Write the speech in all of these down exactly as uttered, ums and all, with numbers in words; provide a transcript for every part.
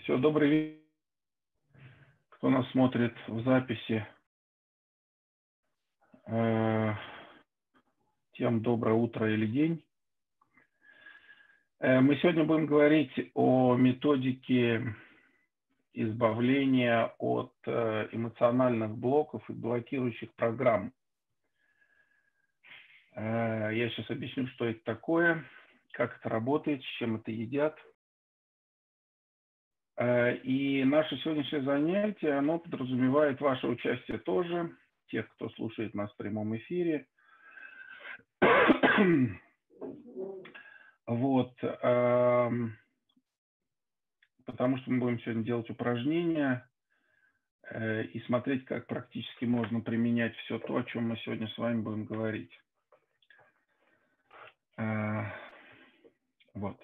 Все, добрый вечер, кто нас смотрит в записи. Тем доброе утро или день. Мы сегодня будем говорить о методике избавления от эмоциональных блоков и блокирующих программ. Я сейчас объясню, что это такое, как это работает, с чем это едят. И наше сегодняшнее занятие, оно подразумевает ваше участие тоже, тех, кто слушает нас в прямом эфире. Вот, потому что мы будем сегодня делать упражнения и смотреть, как практически можно применять все то, о чем мы сегодня с вами будем говорить. Вот.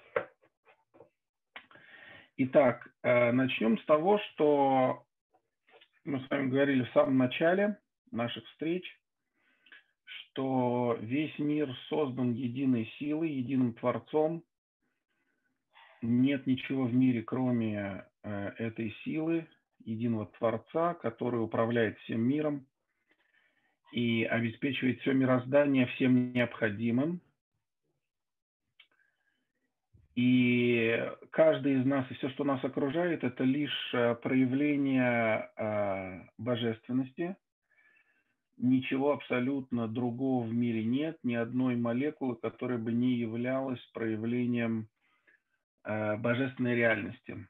Итак, начнем с того, что мы с вами говорили в самом начале наших встреч, что весь мир создан единой силой, единым Творцом. Нет ничего в мире, кроме этой силы, единого Творца, который управляет всем миром и обеспечивает все мироздание всем необходимым. И каждый из нас и все, что нас окружает, это лишь проявление божественности. Ничего абсолютно другого в мире нет, ни одной молекулы, которая бы не являлась проявлением божественной реальности.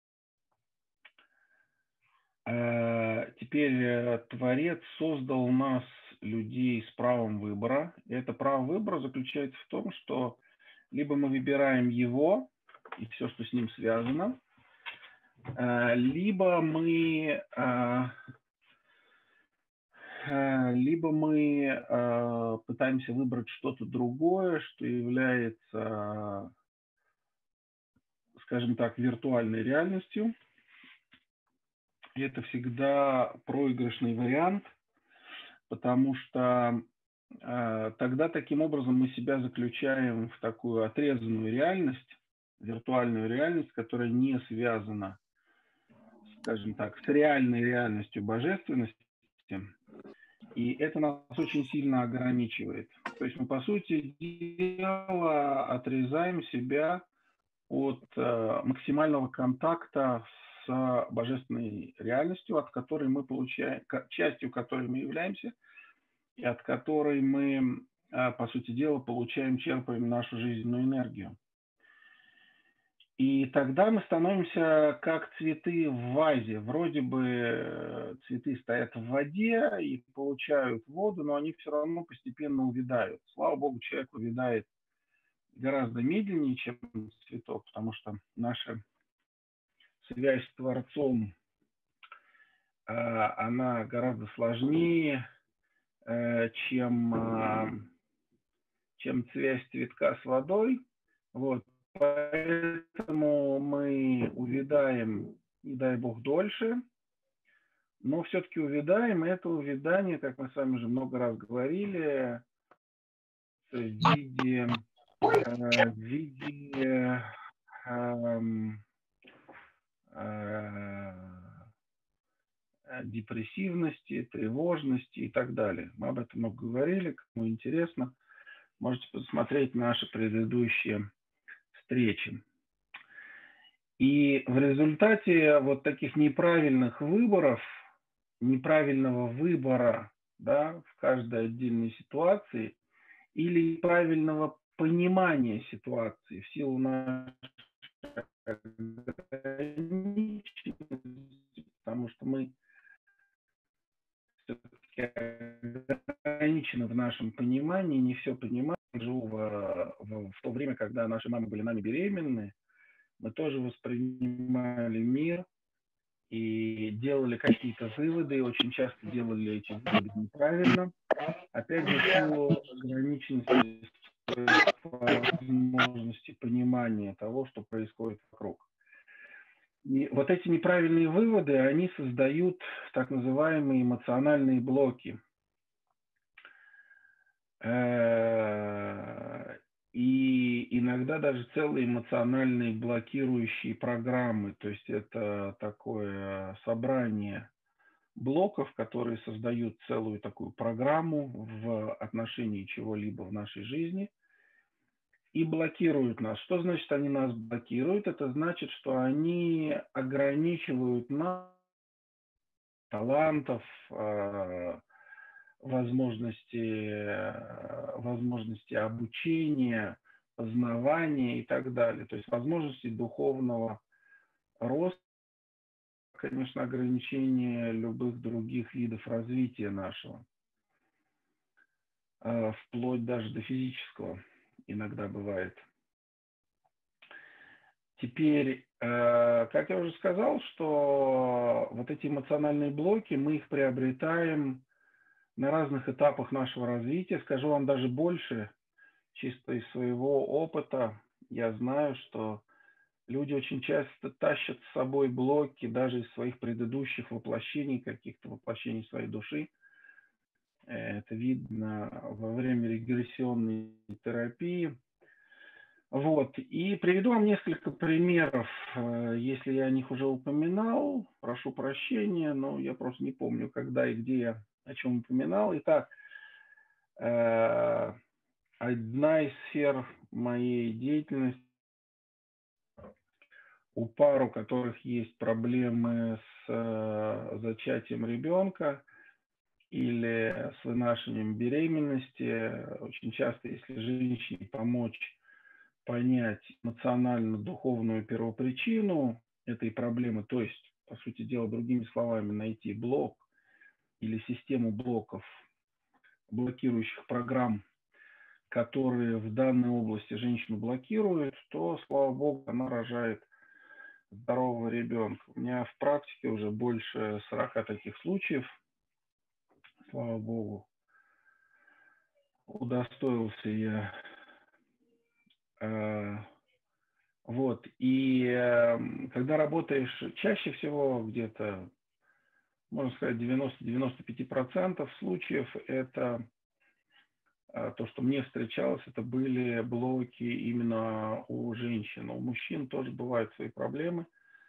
Теперь Творец создал нас, людей, с правом выбора. И это право выбора заключается в том, что либо мы выбираем его и все, что с ним связано, либо мы, либо мы пытаемся выбрать что-то другое, что является, скажем так, виртуальной реальностью. И это всегда проигрышный вариант, потому что э, тогда таким образом мы себя заключаем в такую отрезанную реальность, виртуальную реальность, которая не связана, скажем так, с реальной реальностью божественности. И это нас очень сильно ограничивает. То есть мы, по сути дела, отрезаем себя от э, максимального контакта с божественной реальностью, от которой мы получаем, частью которой мы являемся, и от которой мы, по сути дела, получаем, черпаем нашу жизненную энергию. И тогда мы становимся как цветы в вазе. Вроде бы цветы стоят в воде и получают воду, но они все равно постепенно увядают. Слава Богу, человек увядает гораздо медленнее, чем цветок, потому что наша связь с Творцом, она гораздо сложнее, чем, чем связь цветка с водой. Вот. Поэтому мы увядаем, не дай бог, дольше, но все-таки увядаем, и это увядание, как мы с вами уже много раз говорили, в виде, в виде депрессивности, тревожности и так далее. Мы об этом много говорили, кому интересно, можете посмотреть наши предыдущие встречи. И в результате вот таких неправильных выборов, неправильного выбора, да, в каждой отдельной ситуации или неправильного понимания ситуации в силу нашей ограниченности, потому что мы ограничены в нашем понимании, не все понимаем. Живу в, в, в то время, когда наши мамы были нами беременны, мы тоже воспринимали мир и делали какие-то выводы, и очень часто делали эти выводы неправильно. Опять же, в силу ограниченности возможности понимания того, что происходит вокруг. И вот эти неправильные выводы, они создают так называемые эмоциональные блоки. и иногда даже целые эмоциональные блокирующие программы. То есть это такое собрание блоков, которые создают целую такую программу в отношении чего-либо в нашей жизни и блокируют нас. Что значит они нас блокируют? Это значит, что они ограничивают нас талантов, э, возможности, э, возможности обучения, познавания и так далее. То есть возможности духовного роста, конечно, ограничения любых других видов развития нашего, э, вплоть даже до физического иногда бывает. Теперь, э, как я уже сказал, что вот эти эмоциональные блоки, мы их приобретаем на разных этапах нашего развития. Скажу вам даже больше, чисто из своего опыта. Я знаю, что люди очень часто тащат с собой блоки даже из своих предыдущих воплощений, каких-то воплощений своей души. Это видно во время регрессионной терапии. Вот. И приведу вам несколько примеров. Э, Если я о них уже упоминал, прошу прощения, но я просто не помню, когда и где я о чем упоминал. Итак, э, одна из сфер моей деятельности, у пар, у которых есть проблемы с э, зачатием ребенка или с вынашиванием беременности, очень часто, если женщине помочь понять эмоционально-духовную первопричину этой проблемы, то есть, по сути дела, другими словами, найти блок или систему блоков, блокирующих программ, которые в данной области женщину блокируют, то, слава богу, она рожает здорового ребенка. У меня в практике уже больше сорока таких случаев, слава богу, удостоился я. Э, вот, и э, когда работаешь чаще всего, где-то, можно сказать, девяносто-девяносто пять процентов случаев, это э, то, что мне встречалось, это были блоки именно у женщин. У мужчин тоже бывают свои проблемы.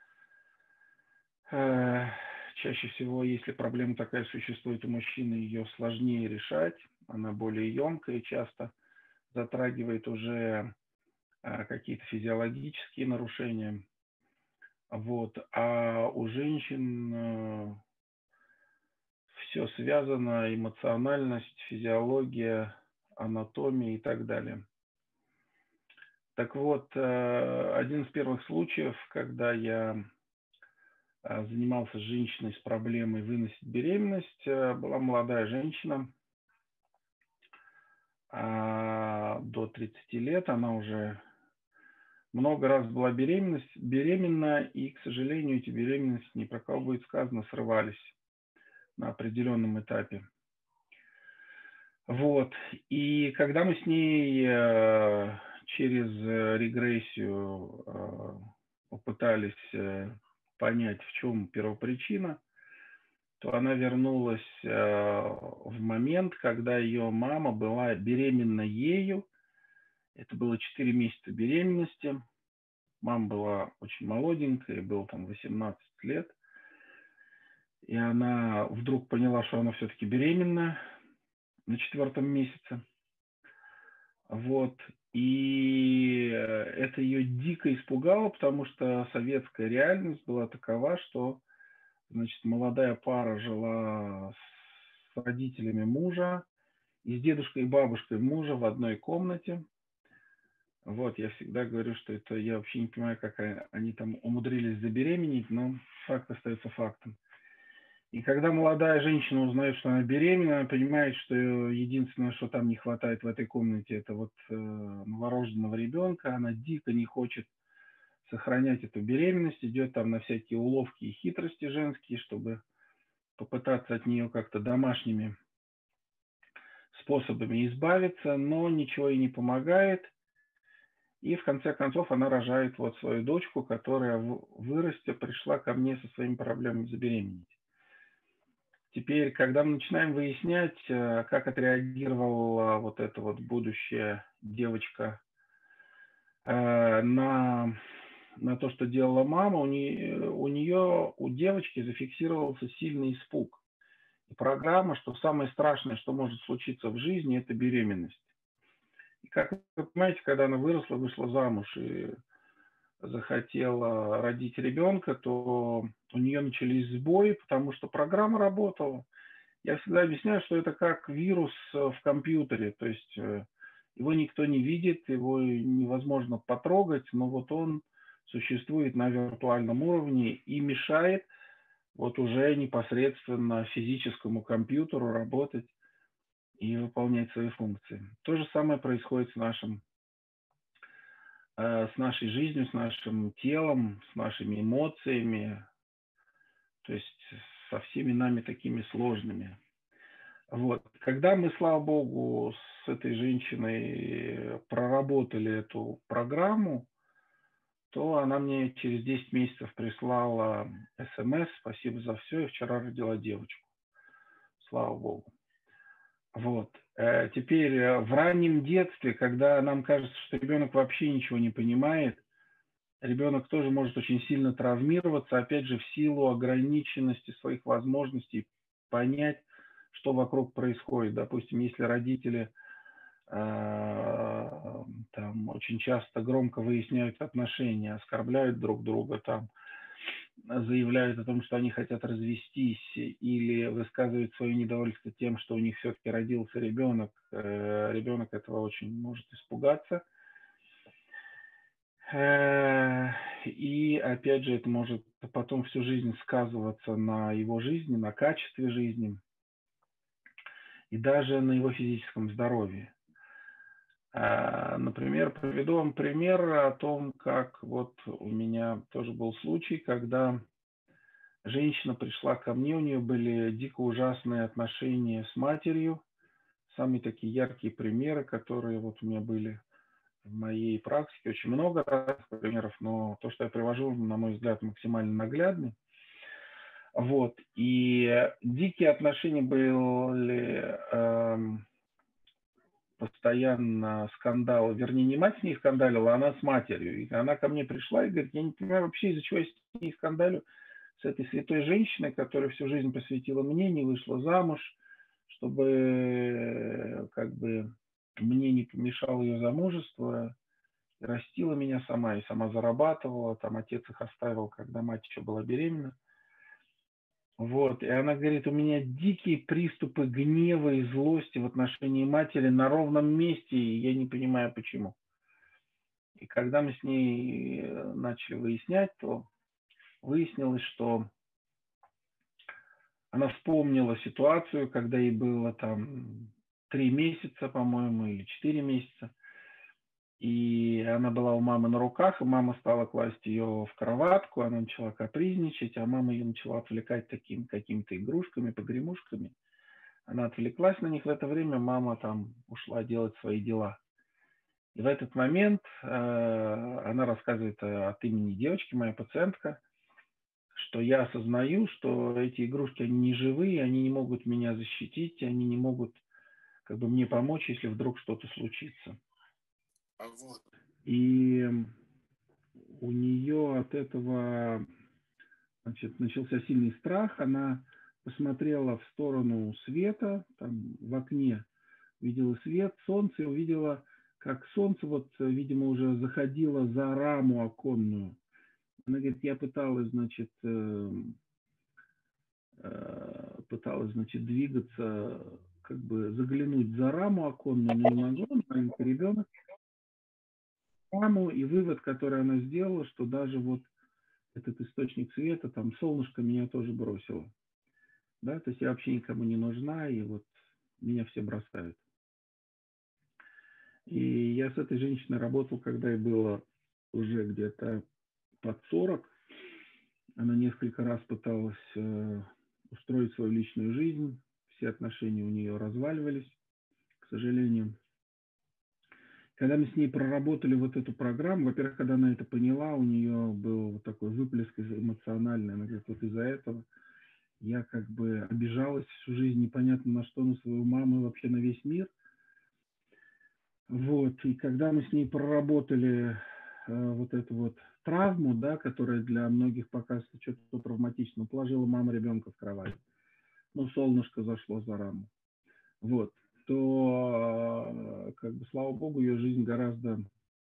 Э, Чаще всего, если проблема такая существует у мужчины, ее сложнее решать, она более емкая и часто затрагивает уже э, какие-то физиологические нарушения. Вот. А у женщин э, все связано, эмоциональность, физиология, анатомия и так далее. Так вот, э, один из первых случаев, когда я э, занимался с женщиной с проблемой выносить беременность, э, была молодая женщина, а, до тридцати лет, она уже много раз была беременность, беременна, и, к сожалению, эти беременности, ни про кого будет сказано, срывались на определенном этапе. Вот. И когда мы с ней э, через э, регрессию э, попытались э, понять, в чем первопричина, то она вернулась э, в момент, когда ее мама была беременна ею. Это было четыре месяца беременности. Мама была очень молоденькая, было там восемнадцать лет. И она вдруг поняла, что она все-таки беременна на четвертом месяце. Вот. И это ее дико испугало, потому что советская реальность была такова, что, значит, молодая пара жила с родителями мужа и с дедушкой и бабушкой мужа в одной комнате. Вот, я всегда говорю, что это я вообще не понимаю, как они там умудрились забеременеть, но факт остается фактом. И когда молодая женщина узнает, что она беременна, она понимает, что единственное, что там не хватает в этой комнате, это вот э, новорожденного ребенка. Она дико не хочет сохранять эту беременность, идет там на всякие уловки и хитрости женские, чтобы попытаться от нее как-то домашними способами избавиться, но ничего ей не помогает. И в конце концов она рожает вот свою дочку, которая, вырастя, пришла ко мне со своими проблемами забеременеть. Теперь, когда мы начинаем выяснять, как отреагировала вот эта вот будущая девочка э, на, на то, что делала мама, у нее, у нее, у девочки зафиксировался сильный испуг. И программа, что самое страшное, что может случиться в жизни, это беременность. И как вы понимаете, когда она выросла, вышла замуж и захотела родить ребенка, то у нее начались сбои, потому что программа работала. Я всегда объясняю, что это как вирус в компьютере, то есть э, его никто не видит, его невозможно потрогать, но вот он существует на виртуальном уровне и мешает вот уже непосредственно физическому компьютеру работать и выполнять свои функции. То же самое происходит с нашим, э, с нашей жизнью, с нашим телом, с нашими эмоциями, то есть со всеми нами такими сложными. Вот. Когда мы, слава богу, с этой женщиной проработали эту программу, то она мне через десять месяцев прислала смс: спасибо за все, я вчера родила девочку. Слава богу. Вот. Э, Теперь э, в раннем детстве, когда нам кажется, что ребенок вообще ничего не понимает, ребенок тоже может очень сильно травмироваться, опять же, в силу ограниченности своих возможностей понять, что вокруг происходит. Допустим, если родители э, там очень часто громко выясняют отношения, оскорбляют друг друга, там, заявляют о том, что они хотят развестись, или высказывают свое недовольство тем, что у них все-таки родился ребенок, э, ребенок этого очень может испугаться. Э, И опять же, это может потом всю жизнь сказываться на его жизни, на качестве жизни и даже на его физическом здоровье. А, Например, приведу вам пример о том, как вот у меня тоже был случай, когда женщина пришла ко мне, у нее были дико ужасные отношения с матерью, самые такие яркие примеры, которые вот у меня были в моей практике, очень много разных примеров, но то, что я привожу, на мой взгляд, максимально наглядный. Вот. И дикие отношения были, эм, постоянно скандалы, вернее, не мать с ней скандалила, а она с матерью. И она ко мне пришла и говорит: я не понимаю вообще, из-за чего я с ней скандалю, с этой святой женщиной, которая всю жизнь посвятила мне, не вышла замуж, чтобы как бы мне не помешало ее замужество, растила меня сама и сама зарабатывала, там отец их оставил, когда мать еще была беременна. Вот, и она говорит: у меня дикие приступы гнева и злости в отношении матери на ровном месте, и я не понимаю, почему. И когда мы с ней начали выяснять, то выяснилось, что она вспомнила ситуацию, когда ей было там три месяца, по-моему, или четыре месяца. И она была у мамы на руках, и мама стала класть ее в кроватку, она начала капризничать, а мама ее начала отвлекать такими какими-то игрушками, погремушками. Она отвлеклась на них, в это время мама там ушла делать свои дела. И в этот момент э, она рассказывает от имени девочки, моя пациентка, что я осознаю, что эти игрушки, они не живые, они не могут меня защитить, они не могут как бы мне помочь, если вдруг что-то случится. И у нее от этого, значит, начался сильный страх. Она посмотрела в сторону света, там в окне видела свет, солнце, и увидела, как солнце, вот, видимо, уже заходило за раму оконную. Она говорит: я пыталась, значит, пыталась, значит, двигаться, как бы заглянуть за раму оконную, но не могла, маленький ребенок. Раму, и вывод, который она сделала, что даже вот этот источник света, там солнышко меня тоже бросило. Да, то есть я вообще никому не нужна, и вот меня все бросают. И я с этой женщиной работал, когда ей было уже где-то под сорок. Она несколько раз пыталась э, устроить свою личную жизнь. Все отношения у нее разваливались, к сожалению. Когда мы с ней проработали вот эту программу, во-первых, когда она это поняла, у нее был вот такой выплеск эмоциональный. Она говорит: вот из-за этого я как бы обижалась всю жизнь, непонятно на что, на свою маму и вообще на весь мир. Вот, и когда мы с ней проработали вот эту вот травму, да, которая для многих покажется что-то травматичным, положила мама ребенка в кровать, ну, солнышко зашло за раму, вот, то, как бы, слава богу, ее жизнь гораздо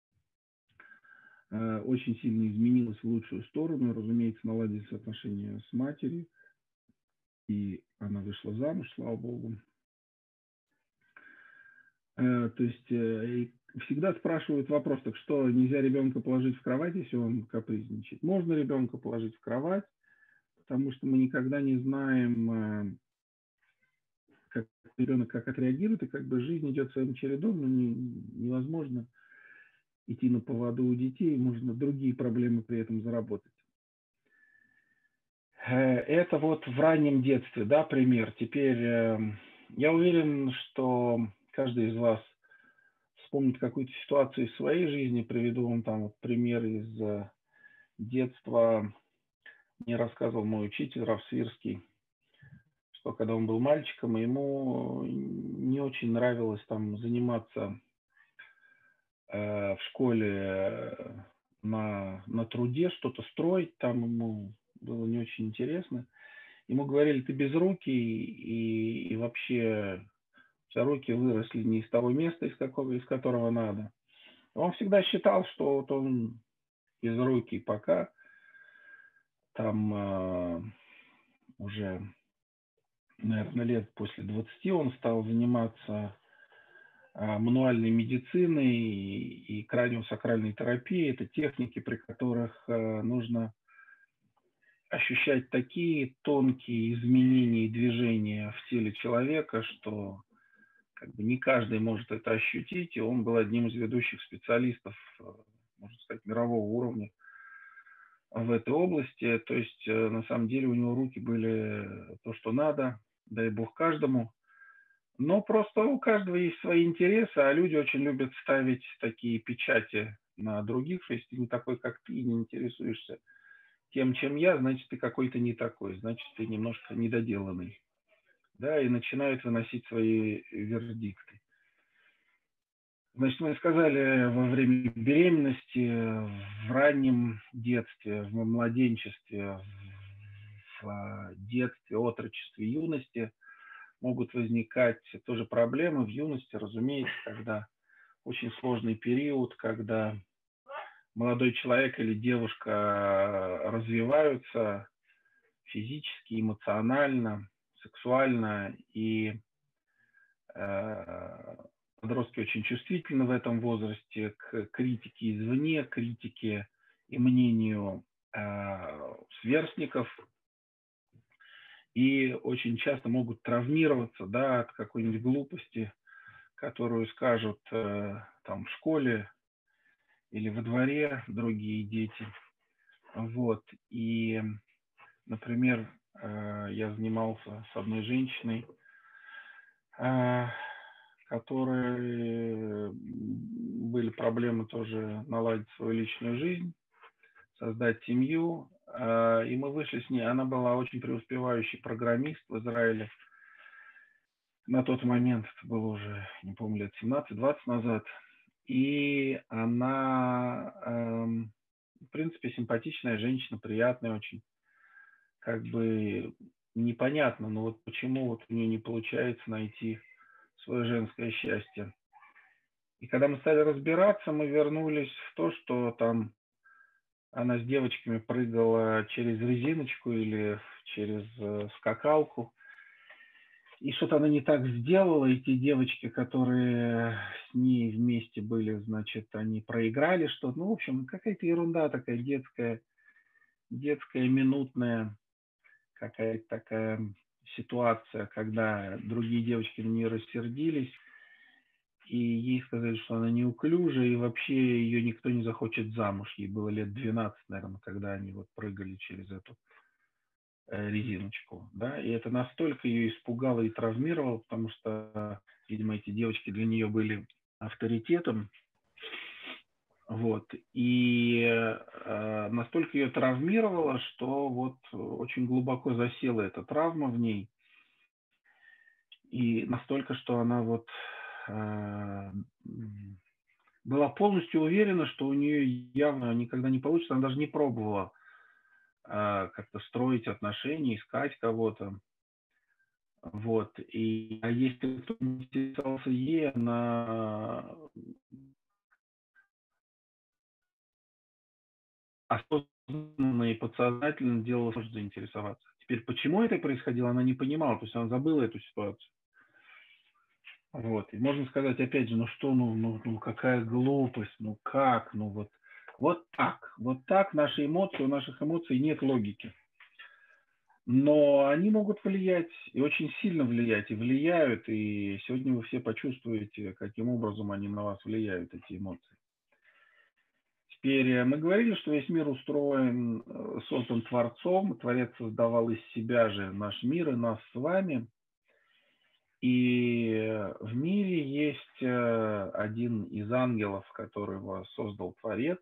очень сильно изменилась в лучшую сторону, разумеется, наладились отношения с матерью, и она вышла замуж, слава богу. То есть всегда спрашивают вопрос, так что, нельзя ребенка положить в кровать, если он капризничает? Можно ребенка положить в кровать, потому что мы никогда не знаем, как ребенок как отреагирует, и как бы жизнь идет своим чередом, но не, невозможно идти на поводу у детей, можно другие проблемы при этом заработать. Это вот в раннем детстве, да, пример. Теперь я уверен, что каждый из вас вспомнит какую-то ситуацию из своей жизни. Приведу вам там вот пример из детства. Мне рассказывал мой учитель Рав Свирский, что когда он был мальчиком, ему не очень нравилось там заниматься э, в школе на, на труде, что-то строить, там ему было не очень интересно. Ему говорили, ты безрукий, и, и вообще у тебя руки выросли не из того места, из, какого, из которого надо. Он всегда считал, что вот он безрукий, пока там э, уже, наверное, лет после двадцати он стал заниматься э, мануальной медициной и, и краниосакральной терапией. Это техники, при которых э, нужно ощущать такие тонкие изменения и движения в теле человека, что как бы не каждый может это ощутить, и он был одним из ведущих специалистов, можно сказать, мирового уровня в этой области. То есть, на самом деле, у него руки были то, что надо, дай бог каждому. Но просто у каждого есть свои интересы, а люди очень любят ставить такие печати на других, что если ты не такой, как ты, и не интересуешься тем, чем я, значит, ты какой-то не такой, значит, ты немножко недоделанный. Да, и начинают выносить свои вердикты. Значит, мы сказали, во время беременности, в раннем детстве, в младенчестве, в детстве, отрочестве, юности могут возникать тоже проблемы в юности, разумеется, когда очень сложный период, когда молодой человек или девушка развиваются физически, эмоционально, сексуально, и э, подростки очень чувствительны в этом возрасте к критике извне, критике и мнению э, сверстников, и очень часто могут травмироваться, да, от какой-нибудь глупости, которую скажут э, там в школе или во дворе другие дети. Вот. И, например, э, я занимался с одной женщиной, э, которые были проблемы тоже наладить свою личную жизнь, создать семью. И мы вышли с ней. Она была очень преуспевающий программист в Израиле. На тот момент, это было уже, не помню, лет семнадцать-двадцать назад. И она, в принципе, симпатичная женщина, приятная очень. Как бы непонятно, но вот почему вот у нее не получается найти свое женское счастье. И когда мы стали разбираться, мы вернулись в то, что там она с девочками прыгала через резиночку или через скакалку. И что-то она не так сделала, и те девочки, которые с ней вместе были, значит, они проиграли что-то. Ну, в общем, какая-то ерунда такая детская, детская, минутная, какая-то такая ситуация, когда другие девочки на нее рассердились, и ей сказали, что она неуклюжая, и вообще ее никто не захочет замуж. Ей было лет двенадцать, наверное, когда они вот прыгали через эту резиночку, да, и это настолько ее испугало и травмировало, потому что, видимо, эти девочки для нее были авторитетом, вот, и э, настолько ее травмировало, что вот очень глубоко засела эта травма в ней, и настолько, что она вот э, была полностью уверена, что у нее явно никогда не получится, она даже не пробовала а, как-то строить отношения, искать кого-то. Вот. И а если кто-то не интересовался ей, она осознанно и подсознательно делала, что заинтересоваться. Теперь, почему это происходило, она не понимала, то есть она забыла эту ситуацию. Вот. И можно сказать, опять же, ну что, ну, ну, ну какая глупость, ну как, ну вот, вот так, вот так наши эмоции, у наших эмоций нет логики. Но они могут влиять, и очень сильно влиять, и влияют, и сегодня вы все почувствуете, каким образом они на вас влияют, эти эмоции. Теперь мы говорили, что весь мир устроен, создан Творцом, Творец создавал из себя же наш мир и нас с вами. И в мире есть один из ангелов, которого создал Творец.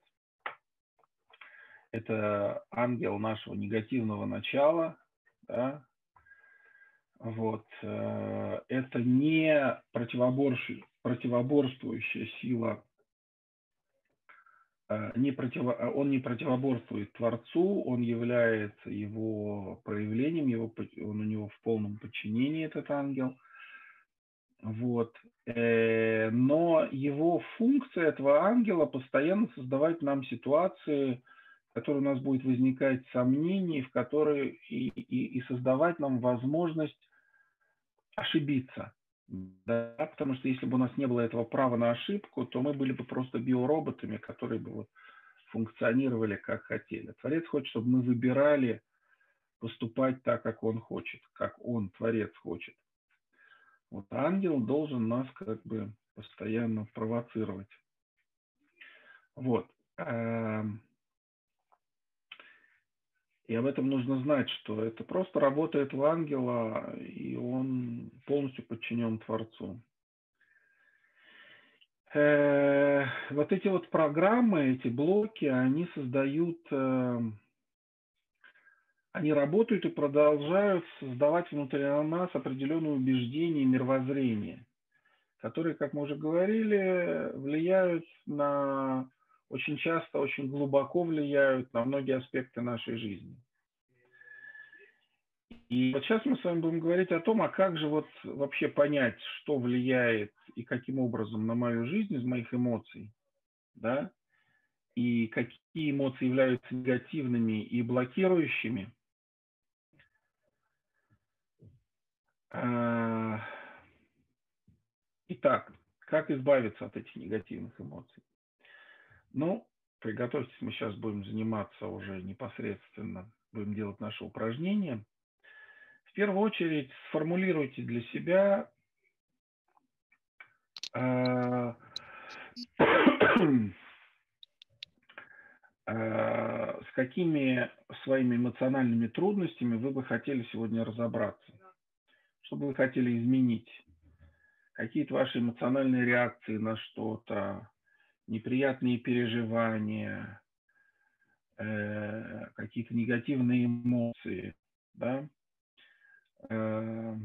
Это ангел нашего негативного начала, да? Вот. Это не противоборствующая сила, не противо, он не противоборствует Творцу, он является его проявлением, его, он у него в полном подчинении, этот ангел. Вот. Но его функция этого ангела постоянно создавать нам ситуации, в которых у нас будет возникать сомнения, в которые и, и, и создавать нам возможность ошибиться. Да? Потому что если бы у нас не было этого права на ошибку, то мы были бы просто биороботами, которые бы вот функционировали как хотели. Творец хочет, чтобы мы выбирали поступать так, как он хочет, как он, Творец, хочет. Вот ангел должен нас как бы постоянно провоцировать. Вот. И об этом нужно знать, что это просто работа этого ангела, и он полностью подчинен Творцу. Вот эти вот программы, эти блоки, они создают, они работают и продолжают создавать внутри нас определенные убеждения и мировоззрения, которые, как мы уже говорили, влияют на, очень часто, очень глубоко влияют на многие аспекты нашей жизни. И вот сейчас мы с вами будем говорить о том, а как же вот вообще понять, что влияет и каким образом на мою жизнь из моих эмоций, да, и какие эмоции являются негативными и блокирующими. Итак, как избавиться от этих негативных эмоций? Ну, приготовьтесь, мы сейчас будем заниматься уже непосредственно, будем делать наши упражнения. В первую очередь сформулируйте для себя э, э, с какими своими эмоциональными трудностями вы бы хотели сегодня разобраться, что бы вы хотели изменить, какие-то ваши эмоциональные реакции на что-то, неприятные переживания, э, какие-то негативные эмоции, да. Э,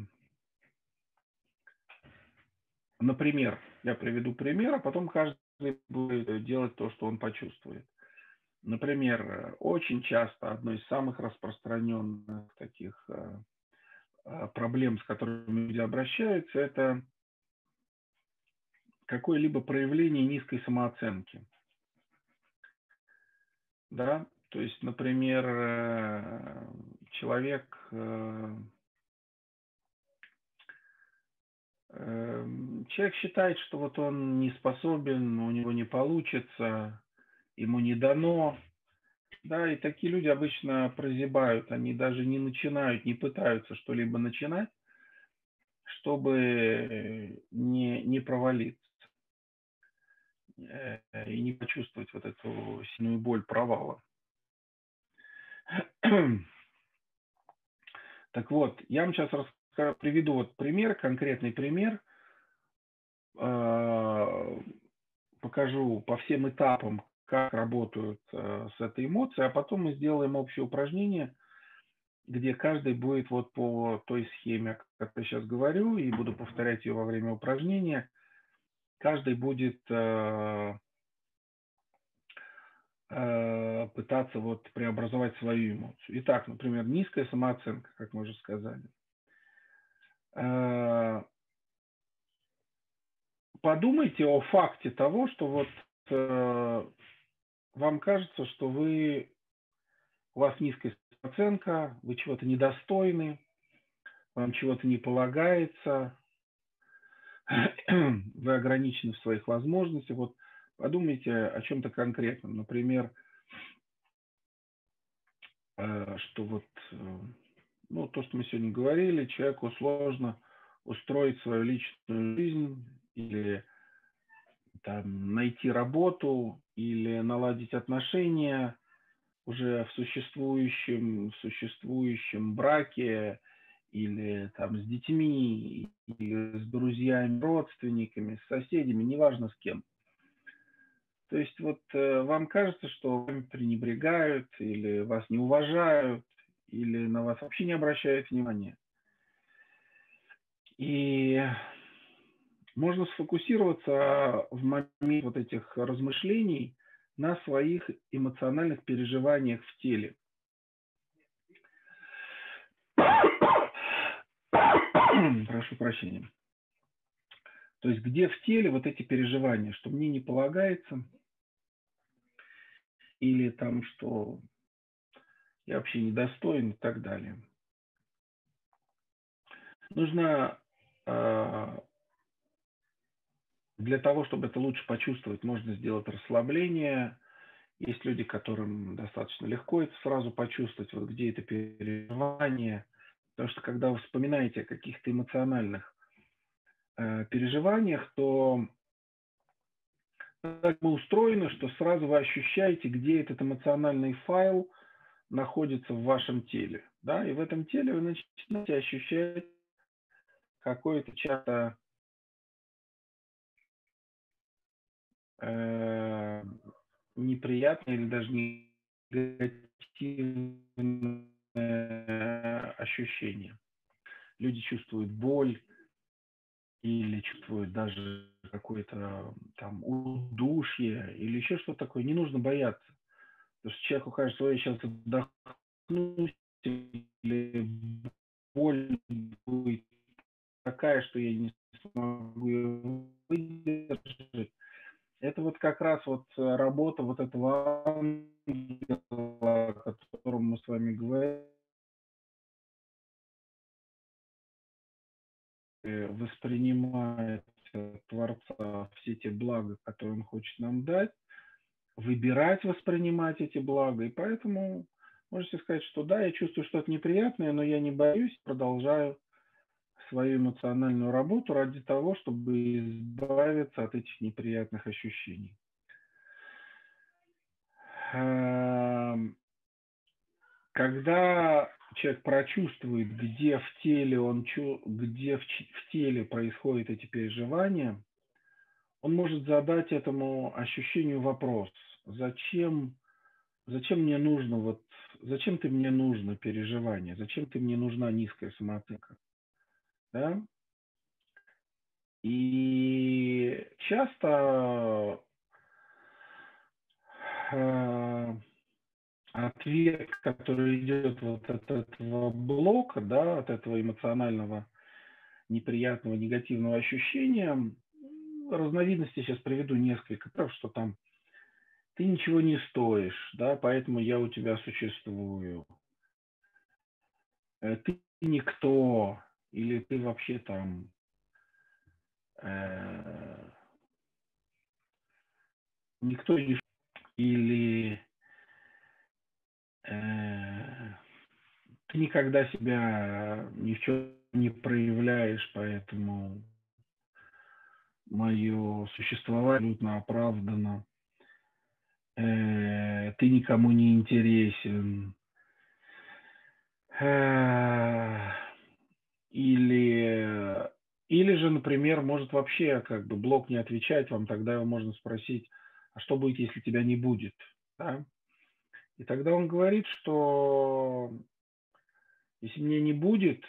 например, я приведу пример, а потом каждый будет делать то, что он почувствует. Например, очень часто одной из самых распространенных таких э, проблем, с которыми люди обращаются, это какое-либо проявление низкой самооценки. Да, то есть, например, человек, человек считает, что вот он не способен, у него не получится, ему не дано. Да, и такие люди обычно прозябают, они даже не начинают, не пытаются что-либо начинать, чтобы не, не провалиться и не почувствовать вот эту сильную боль провала. Так вот, я вам сейчас расскажу, приведу вот пример, конкретный пример, покажу по всем этапам, как работают с этой эмоцией, а потом мы сделаем общее упражнение, где каждый будет вот по той схеме, как я сейчас говорю, и буду повторять ее во время упражнения. Каждый будет э, пытаться вот преобразовать свою эмоцию. Итак, например, низкая самооценка, как мы уже сказали. Э, подумайте о факте того, что вот э, вам кажется, что вы, у вас низкая самооценка, вы чего-то недостойны, вам чего-то не полагается, вы ограничены в своих возможностях. Вот подумайте о чем-то конкретном. Например, э, что вот, э, ну, то, что мы сегодня говорили, человеку сложно устроить свою личную жизнь или там, найти работу или наладить отношения уже в существующем, в существующем браке или там с детьми, или с друзьями, родственниками, с соседями, неважно с кем. То есть вот э, вам кажется, что вами пренебрегают, или вас не уважают, или на вас вообще не обращают внимания. И можно сфокусироваться в момент вот этих размышлений на своих эмоциональных переживаниях в теле. Прошу прощения. То есть где в теле вот эти переживания, что мне не полагается, или там, что я вообще недостоин и так далее. Нужно э, для того, чтобы это лучше почувствовать, можно сделать расслабление. Есть люди, которым достаточно легко это сразу почувствовать, вот где это переживание. Потому что когда вы вспоминаете о каких-то эмоциональных э, переживаниях, то так мы устроены, что сразу вы ощущаете, где этот эмоциональный файл находится в вашем теле. Да? И в этом теле вы начинаете ощущать какое-то часто э, неприятное или даже негативное ощущение. Люди чувствуют боль или чувствуют даже какое-то там удушье или еще что-то такое. Не нужно бояться. Потому что человеку кажется, что я сейчас отдохну, или боль будет такая, что я не смогу ее выдержать. Это вот как раз вот работа вот этого ангела, о котором мы с вами говорим, воспринимать Творца все те блага, которые он хочет нам дать, выбирать воспринимать эти блага. И поэтому можете сказать, что да, я чувствую что-то неприятное, но я не боюсь, продолжаю свою эмоциональную работу ради того, чтобы избавиться от этих неприятных ощущений. Когда человек прочувствует, где в теле он, где в, в теле происходят эти переживания, он может задать этому ощущению вопрос: зачем, зачем мне нужно вот, зачем ты мне нужно переживание, зачем ты мне нужна низкая самооценка, да? И часто э, ответ, который идет вот от этого блока, да, от этого эмоционального неприятного, негативного ощущения, разновидностей сейчас приведу несколько, потому что там ты ничего не стоишь, да, поэтому я у тебя существую. Ты никто, или ты вообще там э, никто не, или э, ты никогда себя ни в чем не проявляешь, поэтому мое существование абсолютно оправдано. Э, ты никому не интересен. Э, или, или же, например, может вообще как бы блок не отвечать вам, тогда его можно спросить, а что будет, если тебя не будет? Да? И тогда он говорит, что если меня не будет,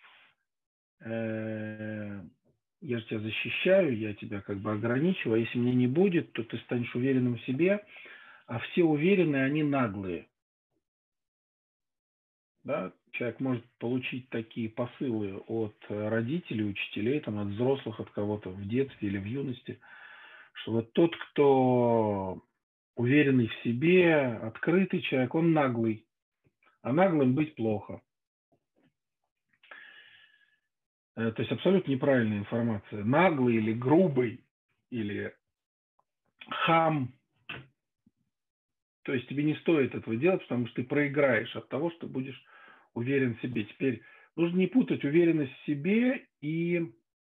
э, я же тебя защищаю, я тебя как бы ограничиваю, а если меня не будет, то ты станешь уверенным в себе, а все уверенные, они наглые. Да? Человек может получить такие посылы от родителей, учителей, там, от взрослых, от кого-то в детстве или в юности, что вот тот, кто уверенный в себе, открытый человек, он наглый, а наглым быть плохо. То есть абсолютно неправильная информация. Наглый или грубый, или хам. То есть тебе не стоит этого делать, потому что ты проиграешь от того, что будешь уверен в себе. Теперь нужно не путать уверенность в себе и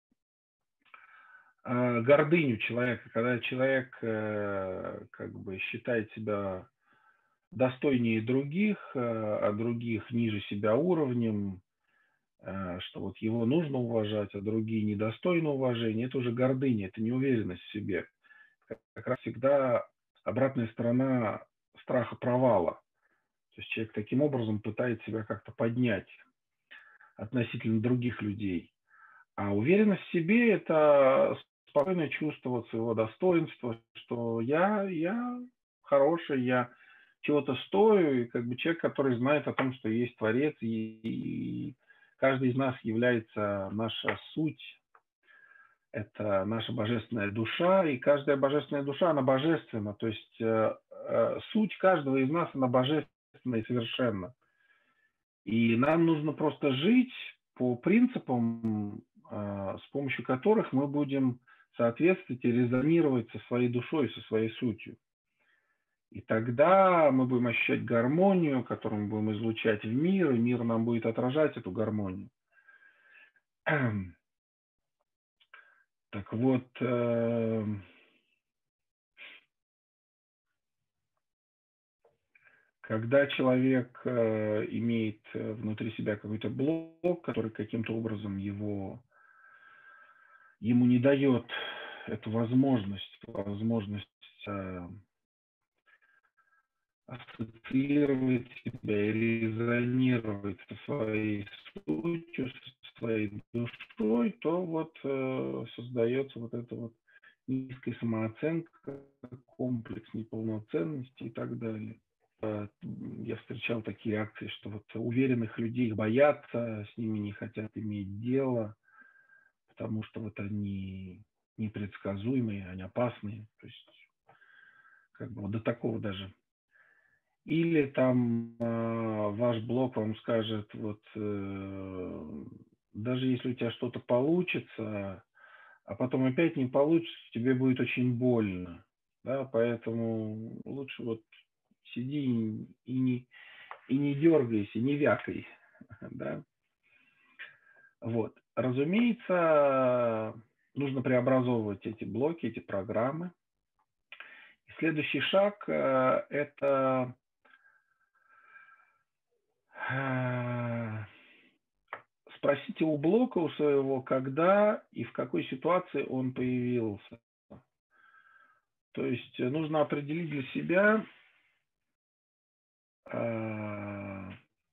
э, гордыню человека. Когда человек э, как бы считает себя достойнее других, э, а других ниже себя уровнем, э, что вот его нужно уважать, а другие недостойны уважения, это уже гордыня, это неуверенность в себе. Как раз всегда обратная сторона страха провала. То есть человек таким образом пытается себя как-то поднять относительно других людей. А уверенность в себе – это спокойное чувство своего достоинства, что я, я хороший, я чего-то стою, и как бы человек, который знает о том, что есть Творец, и, и каждый из нас является наша суть, это наша божественная душа, и каждая божественная душа, она божественна, то есть э, э, суть каждого из нас, она божественна и совершенна. И нам нужно просто жить по принципам, э, с помощью которых мы будем соответствовать и резонировать со своей душой, со своей сутью. И тогда мы будем ощущать гармонию, которую мы будем излучать в мир, и мир нам будет отражать эту гармонию. Так вот, э, когда человек э, имеет внутри себя какой-то блок, который каким-то образом его, ему не дает эту возможность, возможность э, ассоциировать себя и резонировать со своей сутью, со своей душой, то вот э, создается вот эта вот низкая самооценка, комплекс неполноценности и так далее. Я встречал такие реакции, что вот уверенных людей боятся, с ними не хотят иметь дело, потому что вот они непредсказуемые, они опасные. То есть как бы вот до такого даже. Или там э, ваш блог вам скажет, вот э, даже если у тебя что-то получится, а потом опять не получится, тебе будет очень больно. Да, поэтому лучше вот сиди и, и не и не дергайся, не вякай, да. Вот. Разумеется, нужно преобразовывать эти блоки, эти программы. И следующий шаг э, – это э, спросите у блока, у своего, когда и в какой ситуации он появился. То есть нужно определить для себя, э,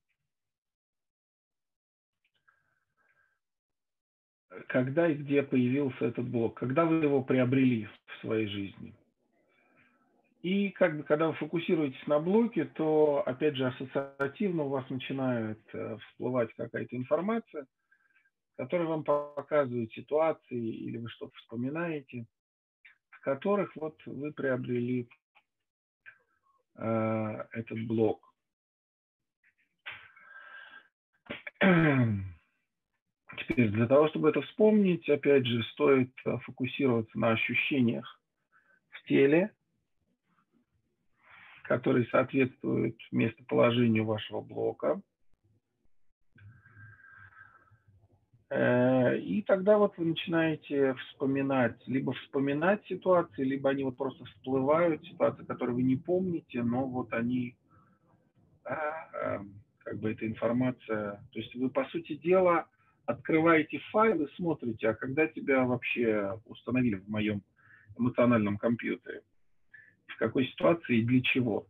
когда и где появился этот блок, когда вы его приобрели в своей жизни. И как бы, когда вы фокусируетесь на блоке, то, опять же, ассоциативно у вас начинает э, всплывать какая-то информация, которая вам показывает ситуации, или вы что-то вспоминаете, в которых вот вы приобрели э, этот блок. Теперь, для того, чтобы это вспомнить, опять же, стоит фокусироваться на ощущениях в теле, которые соответствуют местоположению вашего блока. И тогда вот вы начинаете вспоминать, либо вспоминать ситуации, либо они вот просто всплывают, ситуации, которые вы не помните, но вот они, как бы эта информация, то есть вы, по сути дела, открываете файл и смотрите, а когда тебя вообще установили в моем эмоциональном компьютере, в какой ситуации и для чего.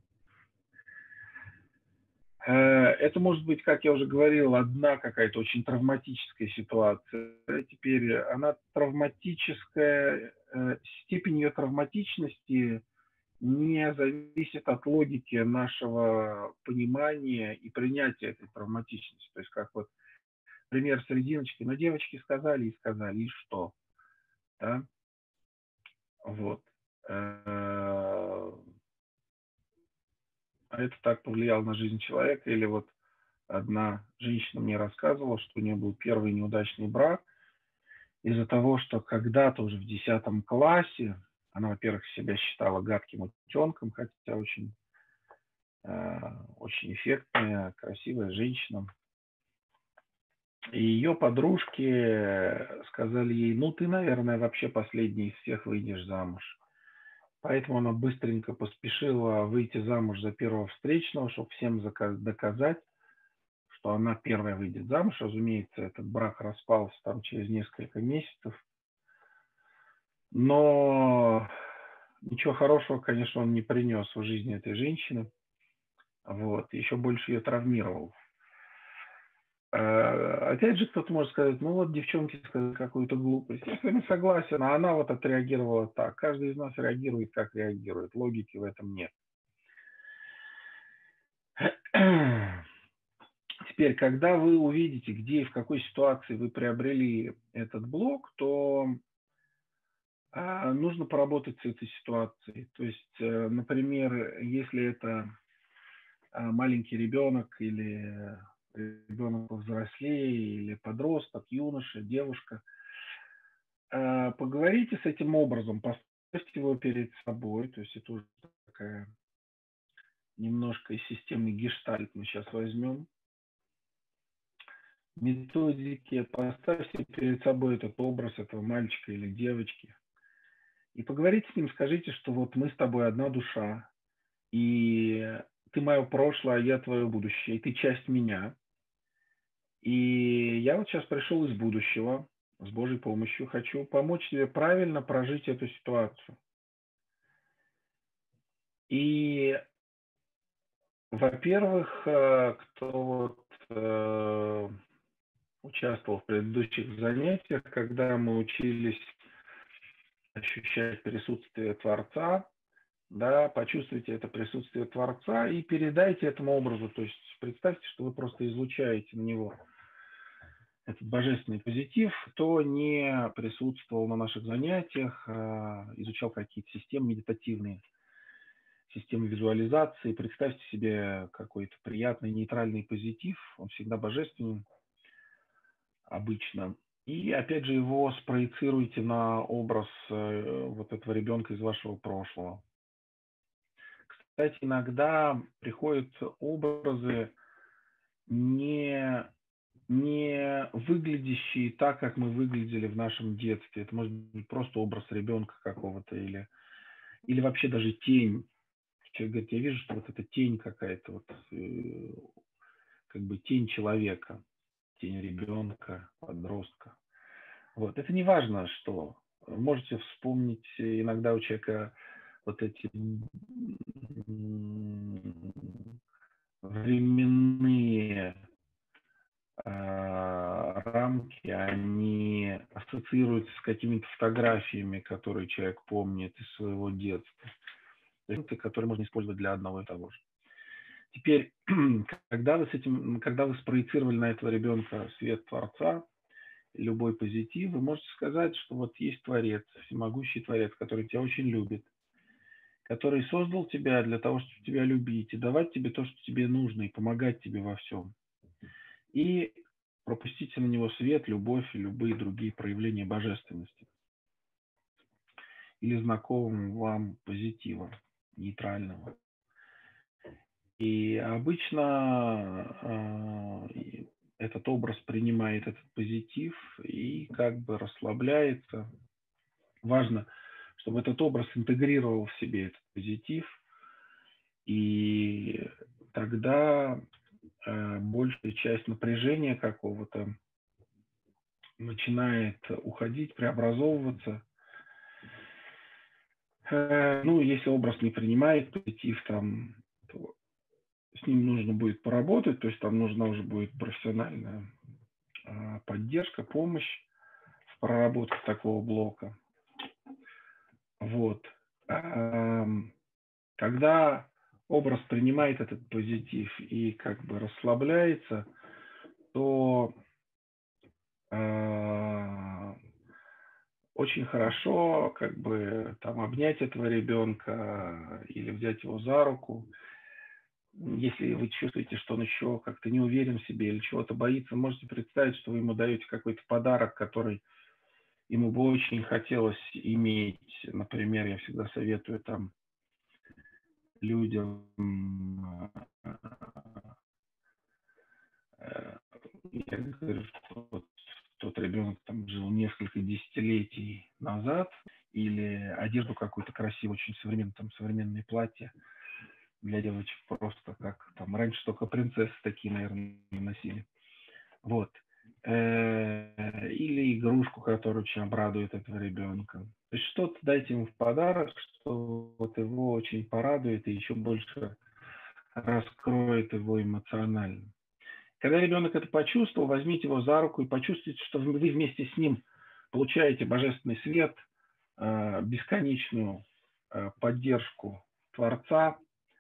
Это может быть, как я уже говорил, одна какая-то очень травматическая ситуация. Теперь она травматическая, степень ее травматичности не зависит от логики нашего понимания и принятия этой травматичности. То есть как вот пример с резиночкой. Но девочки сказали и сказали, и что? Да? Вот. А это так повлияло на жизнь человека. Или вот одна женщина мне рассказывала, что у нее был первый неудачный брак из-за того, что когда-то уже в десятом классе она, во-первых, себя считала гадким утенком, хотя очень, э, очень эффектная, красивая женщина. И ее подружки сказали ей, ну ты, наверное, вообще последний из всех выйдешь замуж. Поэтому она быстренько поспешила выйти замуж за первого встречного, чтобы всем доказать, что она первая выйдет замуж. Разумеется, этот брак распался там через несколько месяцев. Но ничего хорошего, конечно, он не принес в жизни этой женщины. Вот. Еще больше ее травмировал. Опять же, кто-то может сказать, ну вот девчонки сказали какую-то глупость. Я с вами согласен, а она вот отреагировала так. Каждый из нас реагирует, как реагирует. Логики в этом нет. Теперь, когда вы увидите, где и в какой ситуации вы приобрели этот блок, то а, нужно поработать с этой ситуацией. То есть, например, если это маленький ребенок или ребенок повзрослее, или подросток, юноша, девушка, поговорите с этим образом, поставьте его перед собой, то есть это уже такая немножко из системы гештальт мы сейчас возьмем. Методики, поставьте перед собой этот образ этого мальчика или девочки и поговорите с ним, скажите, что вот мы с тобой одна душа, и ты мое прошлое, а я твое будущее, и ты часть меня. И я вот сейчас пришел из будущего, с Божьей помощью, хочу помочь тебе правильно прожить эту ситуацию. И, во-первых, кто вот э, участвовал в предыдущих занятиях, когда мы учились ощущать присутствие Творца, да, почувствуйте это присутствие Творца и передайте этому образу. То есть представьте, что вы просто излучаете на него этот божественный позитив. Кто не присутствовал на наших занятиях, изучал какие-то системы медитативные, системы визуализации, представьте себе какой-то приятный нейтральный позитив, он всегда божественный обычно. И опять же его спроецируйте на образ вот этого ребенка из вашего прошлого. Кстати, иногда приходят образы, не, не выглядящие так, как мы выглядели в нашем детстве. Это может быть просто образ ребенка какого-то или, или вообще даже тень. Человек говорит, я вижу, что вот эта тень какая-то, вот, э, как бы тень человека, тень ребенка, подростка. Вот. Это не важно, что. Можете вспомнить иногда у человека вот эти временные э, рамки, они ассоциируются с какими-то фотографиями, которые человек помнит из своего детства, которые можно использовать для одного и того же. Теперь, когда вы с этим, когда вы спроецировали на этого ребенка свет Творца, любой позитив, вы можете сказать, что вот есть Творец, всемогущий Творец, который тебя очень любит, который создал тебя для того, чтобы тебя любить и давать тебе то, что тебе нужно, и помогать тебе во всем. И пропустите на него свет, любовь и любые другие проявления божественности. Или знакомым вам позитива, нейтрального. И обычно э, этот образ принимает этот позитив и как бы расслабляется. Важно, чтобы этот образ интегрировал в себе этот позитив, и тогда э, большая часть напряжения какого-то начинает уходить, преобразовываться. Э, ну, если образ не принимает позитив, там, то с ним нужно будет поработать, то есть там нужна уже будет профессиональная э, поддержка, помощь в проработке такого блока. Вот. Когда образ принимает этот позитив и как бы расслабляется, то э, очень хорошо как бы там обнять этого ребенка или взять его за руку. Если вы чувствуете, что он еще как-то не уверен в себе или чего-то боится, можете представить, что вы ему даете какой-то подарок, который ему бы очень хотелось иметь. Например, я всегда советую там людям, э, э, я говорю, что вот тот ребенок там жил несколько десятилетий назад, или одежду какую-то красивую, очень современную, там современные платья для девочек просто как там раньше только принцессы такие, наверное, носили. Вот. Э, Или игрушку, которая очень обрадует этого ребенка. То есть что-то дайте ему в подарок, что вот его очень порадует и еще больше раскроет его эмоционально. Когда ребенок это почувствовал, возьмите его за руку и почувствуйте, что вы вместе с ним получаете божественный свет, э, бесконечную э, поддержку Творца.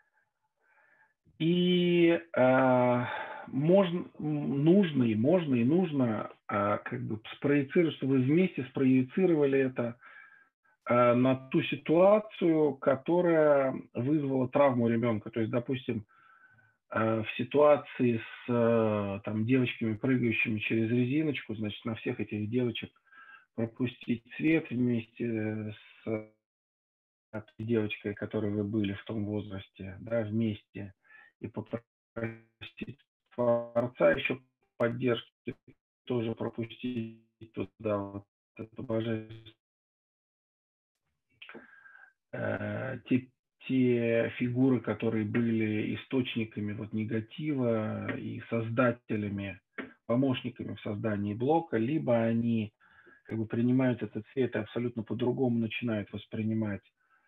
И э, можно, нужно и можно и нужно э, как бы спроецировать, чтобы вы вместе спроецировали это э, на ту ситуацию, которая вызвала травму ребенка. То есть, допустим, э, в ситуации с э, там, девочками, прыгающими через резиночку, значит, на всех этих девочек пропустить цвет вместе с девочкой, которой вы были в том возрасте, да, вместе, и попросить Творца еще поддержки, тоже пропустить туда вот эту божественную, э, те, те фигуры, которые были источниками вот негатива и создателями, помощниками в создании блока, либо они как бы принимают этот цвет и абсолютно по-другому начинают воспринимать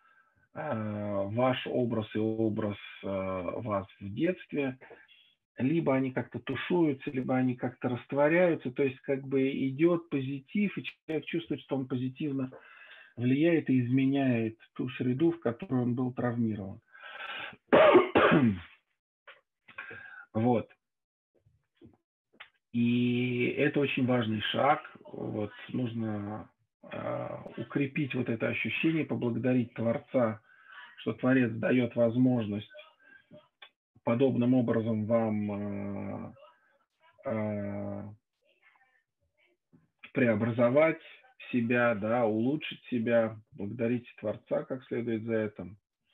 ваш образ и образ вас в детстве, либо они как-то тушуются, либо они как-то растворяются, то есть как бы идет позитив, и человек чувствует, что он позитивно влияет и изменяет ту среду, в которой он был травмирован. Вот. И это очень важный шаг. Вот. Нужно э, укрепить вот это ощущение, поблагодарить Творца, что Творец дает возможность подобным образом вам э, э, преобразовать себя, да, улучшить себя, благодарить Творца как следует за это.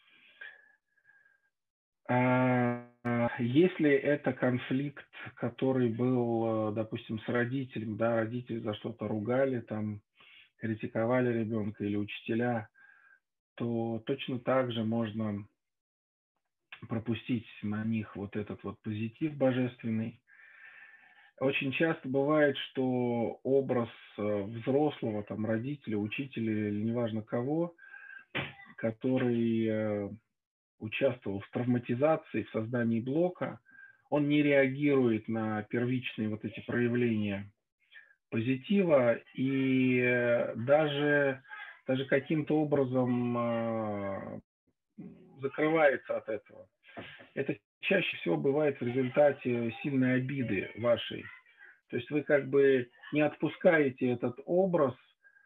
А если это конфликт, который был, допустим, с родителем, да, родители за что-то ругали, там, критиковали ребенка или учителя, то точно так же можно пропустить на них вот этот вот позитив божественный. Очень часто бывает, что образ взрослого, там, родителя, учителя или неважно кого, который участвовал в травматизации, в создании блока, он не реагирует на первичные вот эти проявления позитива и даже, даже каким-то образом закрывается от этого. Это чаще всего бывает в результате сильной обиды вашей. То есть вы как бы не отпускаете этот образ,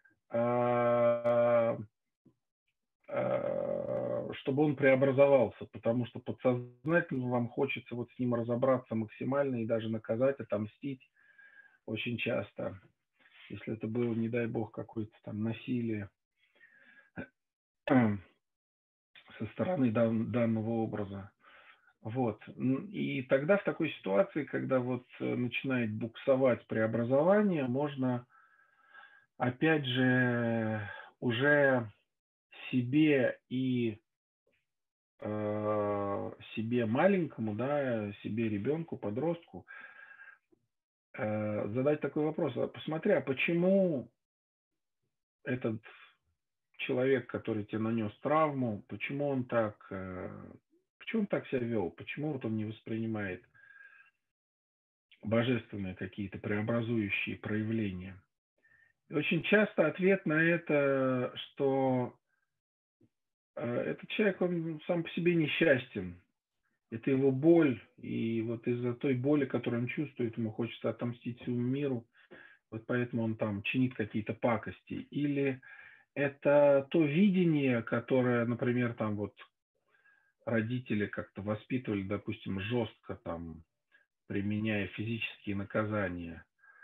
чтобы он преобразовался, потому что подсознательно вам хочется вот с ним разобраться максимально и даже наказать, отомстить очень часто, если это было, не дай бог, какое-то там насилие со стороны дан, данного образа. Вот. И тогда в такой ситуации, когда вот начинает буксовать преобразование, можно опять же уже себе и э, себе маленькому, да, себе ребенку, подростку э, задать такой вопрос: а посмотри, а почему этот человек, который тебе нанес травму, почему он так, э, почему он так себя вел, почему вот он не воспринимает божественные какие-то преобразующие проявления? И очень часто ответ на это, что этот человек, он сам по себе несчастен. Это его боль, и вот из-за той боли, которую он чувствует, ему хочется отомстить всему миру, вот поэтому он там чинит какие-то пакости. Или это то видение, которое, например, там вот родители как-то воспитывали, допустим, жестко там, применяя физические наказания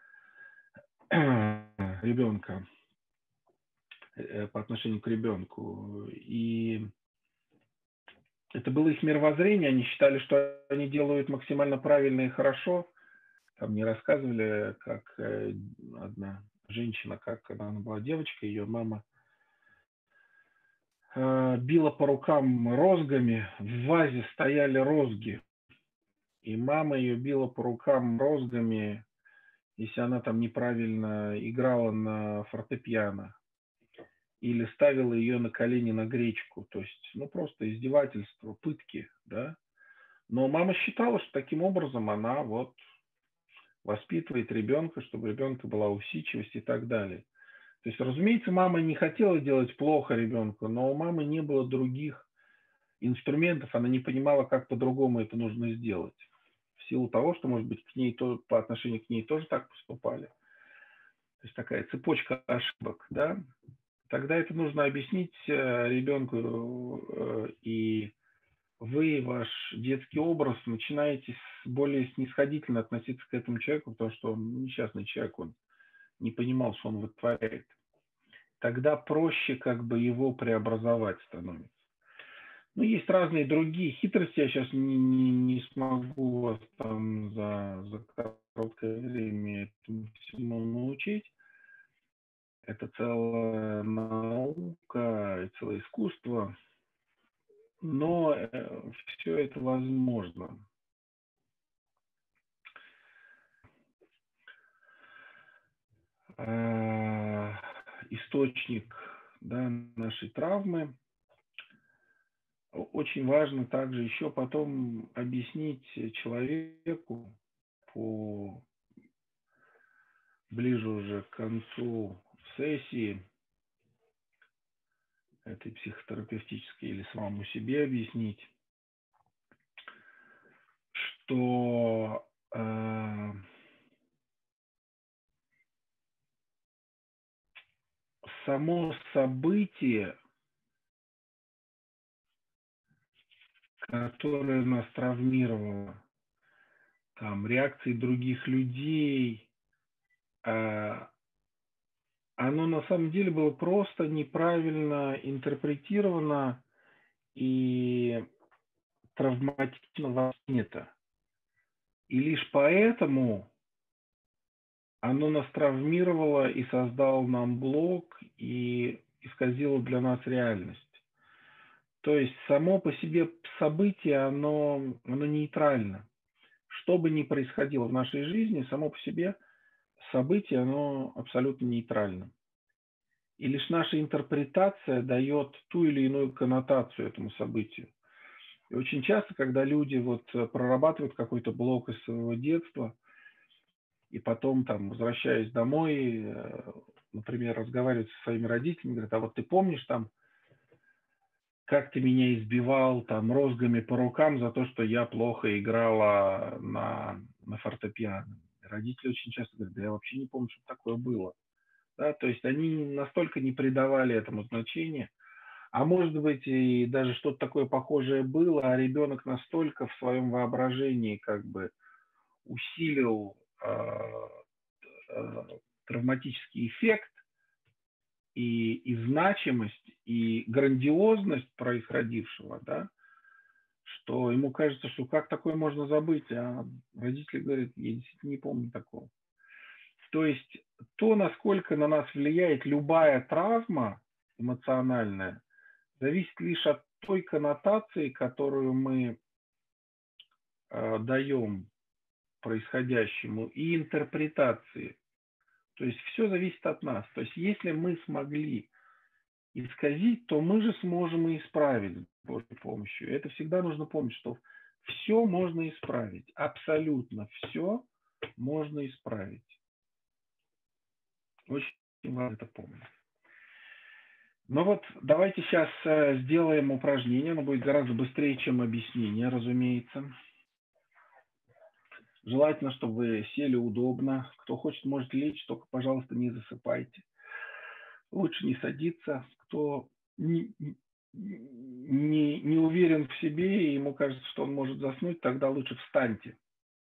ребенка по отношению к ребенку. И это было их мировоззрение, они считали, что они делают максимально правильно и хорошо. Там мне рассказывали, как одна женщина, как когда она была девочкой, ее мама била по рукам розгами, в вазе стояли розги, и мама ее била по рукам розгами, если она там неправильно играла на фортепиано, или ставила ее на колени на гречку, то есть, ну, просто издевательство, пытки, да. Но мама считала, что таким образом она вот воспитывает ребенка, чтобы у ребенка была усидчивость и так далее. То есть, разумеется, мама не хотела делать плохо ребенку, но у мамы не было других инструментов, она не понимала, как по-другому это нужно сделать. В силу того, что, может быть, к ней то, по отношению к ней тоже так поступали. То есть такая цепочка ошибок, да. Тогда это нужно объяснить ребенку, и вы, ваш детский образ, начинаете более снисходительно относиться к этому человеку, потому что он несчастный человек, он не понимал, что он вытворяет. Тогда проще как бы его преобразовать становится. Ну, есть разные другие хитрости, я сейчас не, не, не смогу вас там за, за короткое время этому всему научить. Это целая наука, целое искусство, но э, все это возможно. Э, источник, да, нашей травмы. Очень важно также еще потом объяснить человеку по ближе уже к концу сессии этой психотерапевтической или самому себе объяснить, что э, само событие, которое нас травмировало, там, реакции других людей, э, оно на самом деле было просто неправильно интерпретировано и травматично воспринято. И лишь поэтому оно нас травмировало и создало нам блок и исказило для нас реальность. То есть само по себе событие, оно, оно нейтрально. Что бы ни происходило в нашей жизни, само по себе событие, оно абсолютно нейтрально. И лишь наша интерпретация дает ту или иную коннотацию этому событию. И очень часто, когда люди вот прорабатывают какой-то блок из своего детства, и потом, там, возвращаясь домой, например, разговаривают со своими родителями, говорят, а вот ты помнишь, там, как ты меня избивал там розгами по рукам за то, что я плохо играла на, на фортепиано. Родители очень часто говорят, да я вообще не помню, что такое было. Да, то есть они настолько не придавали этому значения, а может быть и даже что-то такое похожее было, а ребенок настолько в своем воображении как бы усилил э, э, травматический эффект и, и значимость, и грандиозность происходившего, да, что ему кажется, что как такое можно забыть, а родители говорят, я действительно не помню такого. То есть то, насколько на нас влияет любая травма эмоциональная, зависит лишь от той коннотации, которую мы э, даем происходящему, и интерпретации. То есть все зависит от нас. То есть если мы смогли исказить, то мы же сможем и исправить с Божьей помощью. Это всегда нужно помнить, что все можно исправить. Абсолютно все можно исправить. Очень важно это помнить. Ну вот, давайте сейчас э, сделаем упражнение. Оно будет гораздо быстрее, чем объяснение, разумеется. Желательно, чтобы вы сели удобно. Кто хочет, может лечь, только, пожалуйста, не засыпайте. Лучше не садиться. Кто не, не, не уверен в себе, и ему кажется, что он может заснуть, тогда лучше встаньте.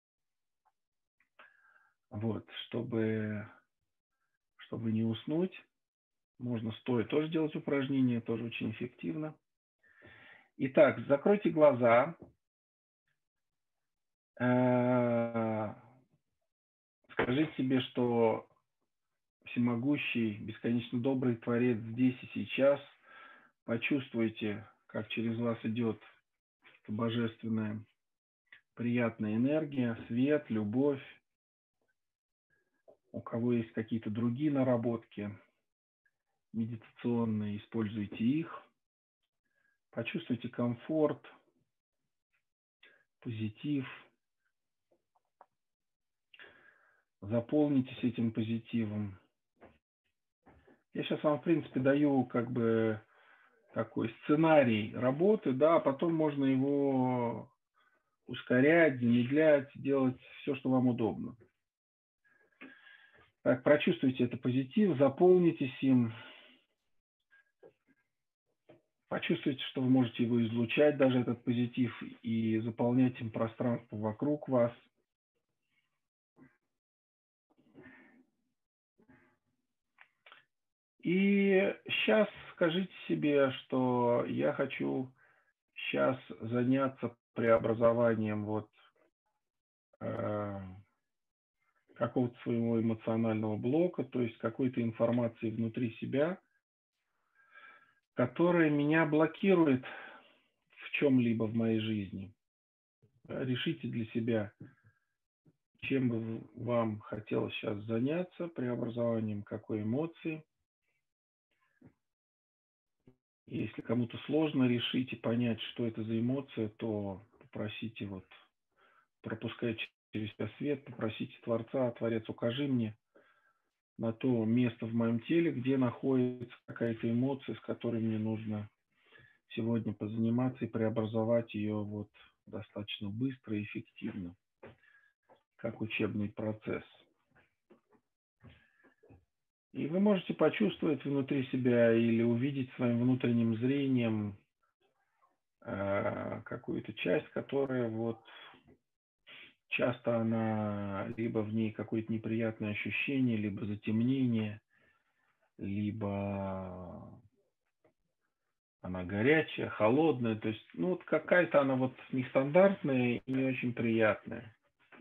Вот, чтобы, чтобы не уснуть. Можно стоя тоже делать упражнения, тоже очень эффективно. Итак, закройте глаза. Скажите себе, что всемогущий, бесконечно добрый Творец здесь и сейчас. Почувствуйте, как через вас идет божественная, приятная энергия, свет, любовь. У кого есть какие-то другие наработки медитационные, используйте их. Почувствуйте комфорт, позитив. Заполнитесь этим позитивом. Я сейчас вам, в принципе, даю как бы такой сценарий работы, да, а потом можно его ускорять, замедлять, делать все, что вам удобно. Так, прочувствуйте это позитив, заполнитесь им. Почувствуйте, что вы можете его излучать, даже этот позитив, и заполнять им пространство вокруг вас. И сейчас скажите себе, что я хочу сейчас заняться преобразованием вот э, какого-то своего эмоционального блока, то есть какой-то информации внутри себя, которая меня блокирует в чем-либо в моей жизни. Решите для себя, чем бы вам хотелось сейчас заняться, преобразованием какой эмоции. Если кому-то сложно решить и понять, что это за эмоция, то попросите вот, пропуская через себя свет, попросите Творца: Творец, укажи мне на то место в моем теле, где находится какая-то эмоция, с которой мне нужно сегодня позаниматься и преобразовать ее вот достаточно быстро и эффективно, как учебный процесс. И вы можете почувствовать внутри себя или увидеть своим внутренним зрением э, какую-то часть, которая вот часто она, либо в ней какое-то неприятное ощущение, либо затемнение, либо она горячая, холодная, то есть, ну, вот какая-то она вот нестандартная и не очень приятная.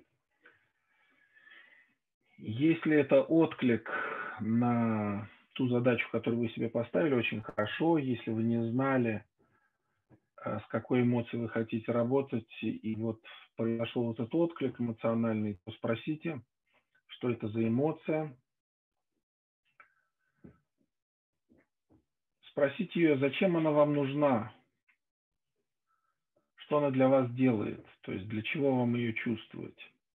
Если это отклик на ту задачу, которую вы себе поставили, очень хорошо. Если вы не знали, с какой эмоцией вы хотите работать, и вот произошел вот этот отклик эмоциональный, то спросите, что это за эмоция. Спросите ее, зачем она вам нужна, что она для вас делает, то есть для чего вам ее чувствовать.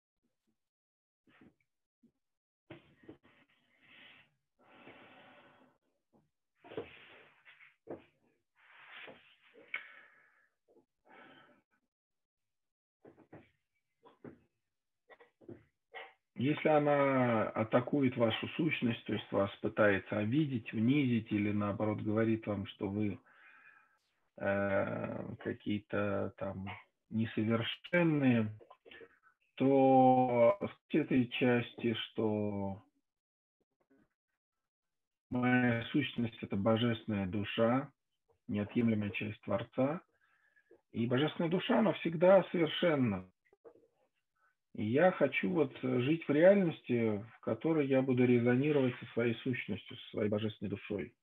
Если она атакует вашу сущность, то есть вас пытается обидеть, унизить или наоборот говорит вам, что вы э, какие-то там несовершенные, то с этой части, что моя сущность – это божественная душа, неотъемлемая часть Творца, и божественная душа, она всегда совершенна. И я хочу вот жить в реальности, в которой я буду резонировать со своей сущностью, со своей божественной душой.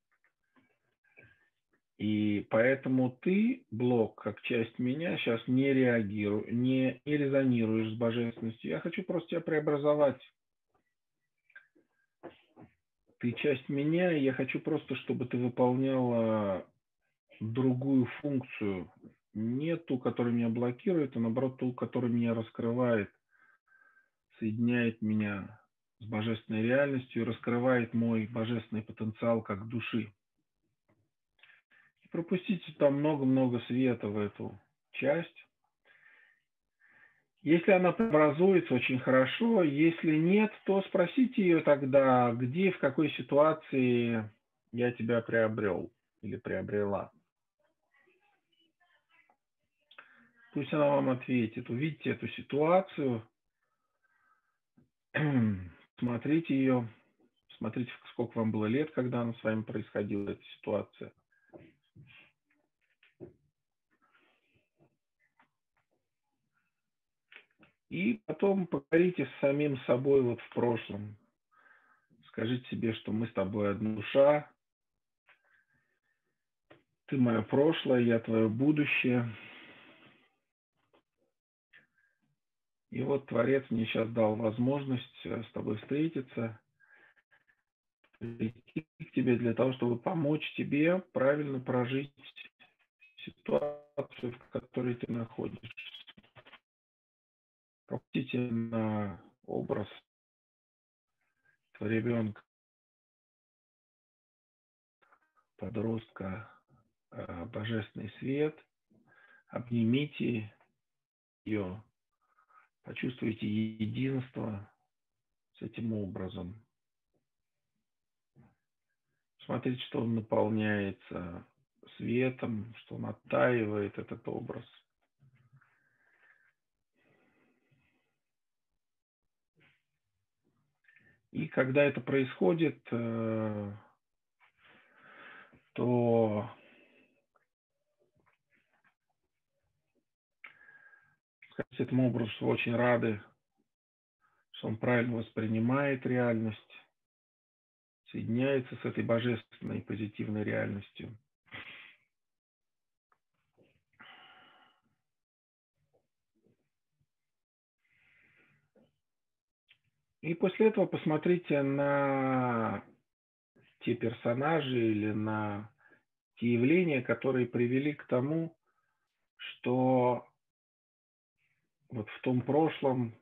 И поэтому ты, блок, как часть меня, сейчас не реагируешь, не, не резонируешь с божественностью. Я хочу просто тебя преобразовать. Ты часть меня, и я хочу просто, чтобы ты выполняла другую функцию. Не ту, которая меня блокирует, а наоборот ту, которая меня раскрывает, соединяет меня с божественной реальностью и раскрывает мой божественный потенциал как души. Пропустите там много-много света в эту часть. Если она преобразуется, очень хорошо. Если нет, то спросите ее тогда, где, в какой ситуации я тебя приобрел или приобрела. Пусть она вам ответит. Увидите эту ситуацию, смотрите ее, смотрите, сколько вам было лет, когда она с вами происходила, эта ситуация. И потом поговорите с самим собой вот в прошлом. Скажите себе, что мы с тобой одна душа, ты мое прошлое, я твое будущее. И вот Творец мне сейчас дал возможность с тобой встретиться, прийти к тебе для того, чтобы помочь тебе правильно прожить ситуацию, в которой ты находишься. Пропустите на образ ребенка, подростка, божественный свет, обнимите ее, почувствуйте единство с этим образом. Смотрите, что он наполняется светом, что он оттаивает этот образ. И когда это происходит, то скажите этому образу, что вы очень рады, что он правильно воспринимает реальность, соединяется с этой божественной позитивной реальностью. И после этого посмотрите на те персонажи или на те явления, которые привели к тому, что вот в том прошлом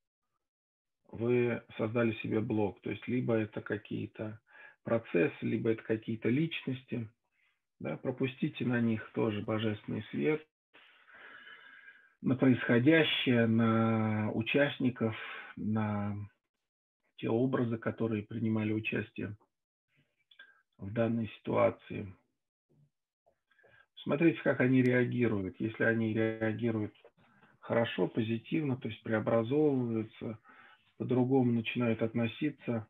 вы создали себе блок. То есть либо это какие-то процессы, либо это какие-то личности. Да, пропустите на них тоже божественный свет, на происходящее, на участников, на те образы, которые принимали участие в данной ситуации. Смотрите, как они реагируют. Если они реагируют хорошо, позитивно, то есть преобразовываются, по-другому начинают относиться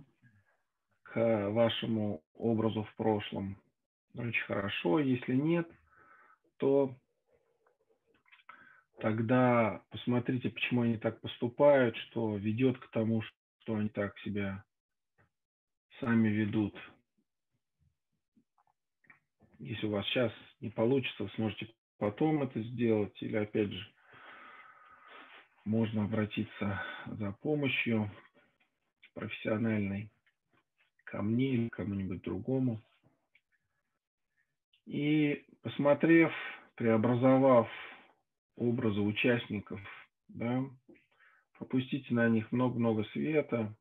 к вашему образу в прошлом, очень хорошо. Если нет, то тогда посмотрите, почему они так поступают, что ведет к тому, что они так себя сами ведут. Если у вас сейчас не получится, вы сможете потом это сделать, или опять же можно обратиться за помощью профессиональной ко мне или кому-нибудь другому. И посмотрев, преобразовав образы участников, да, пропустите на них много-много света.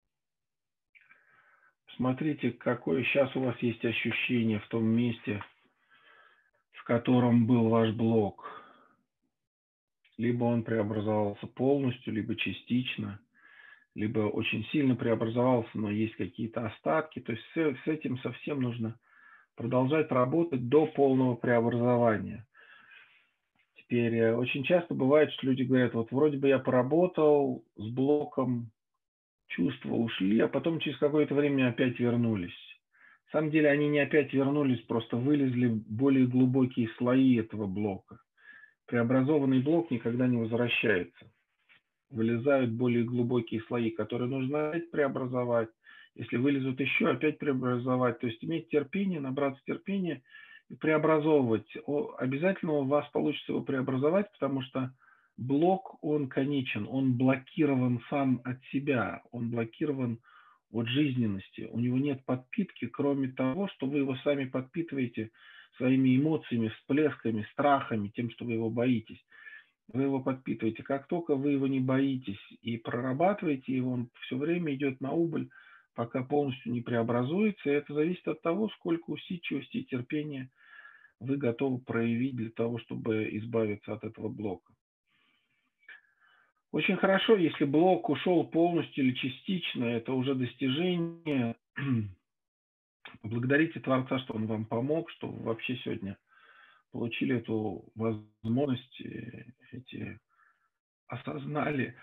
Смотрите, какое сейчас у вас есть ощущение в том месте, в котором был ваш блок. Либо он преобразовался полностью, либо частично, либо очень сильно преобразовался, но есть какие-то остатки. То есть с, с этим совсем нужно продолжать работать до полного преобразования. Теперь очень часто бывает, что люди говорят, вот вроде бы я поработал с блоком, чувства ушли, а потом через какое-то время опять вернулись. На самом деле они не опять вернулись, просто вылезли более глубокие слои этого блока. Преобразованный блок никогда не возвращается. Вылезают более глубокие слои, которые нужно опять преобразовать. Если вылезут еще, опять преобразовать. То есть иметь терпение, набраться терпения и преобразовывать. Обязательно у вас получится его преобразовать, потому что блок, он конечен, он блокирован сам от себя, он блокирован от жизненности. У него нет подпитки, кроме того, что вы его сами подпитываете своими эмоциями, всплесками, страхами, тем, что вы его боитесь. Вы его подпитываете. Как только вы его не боитесь и прорабатываете его, он все время идет на убыль, пока полностью не преобразуется. И это зависит от того, сколько усидчивости и терпения вы готовы проявить для того, чтобы избавиться от этого блока. Очень хорошо, если блок ушел полностью или частично, это уже достижение. Поблагодарите Творца, что Он вам помог, что вы вообще сегодня получили эту возможность, эти осознали,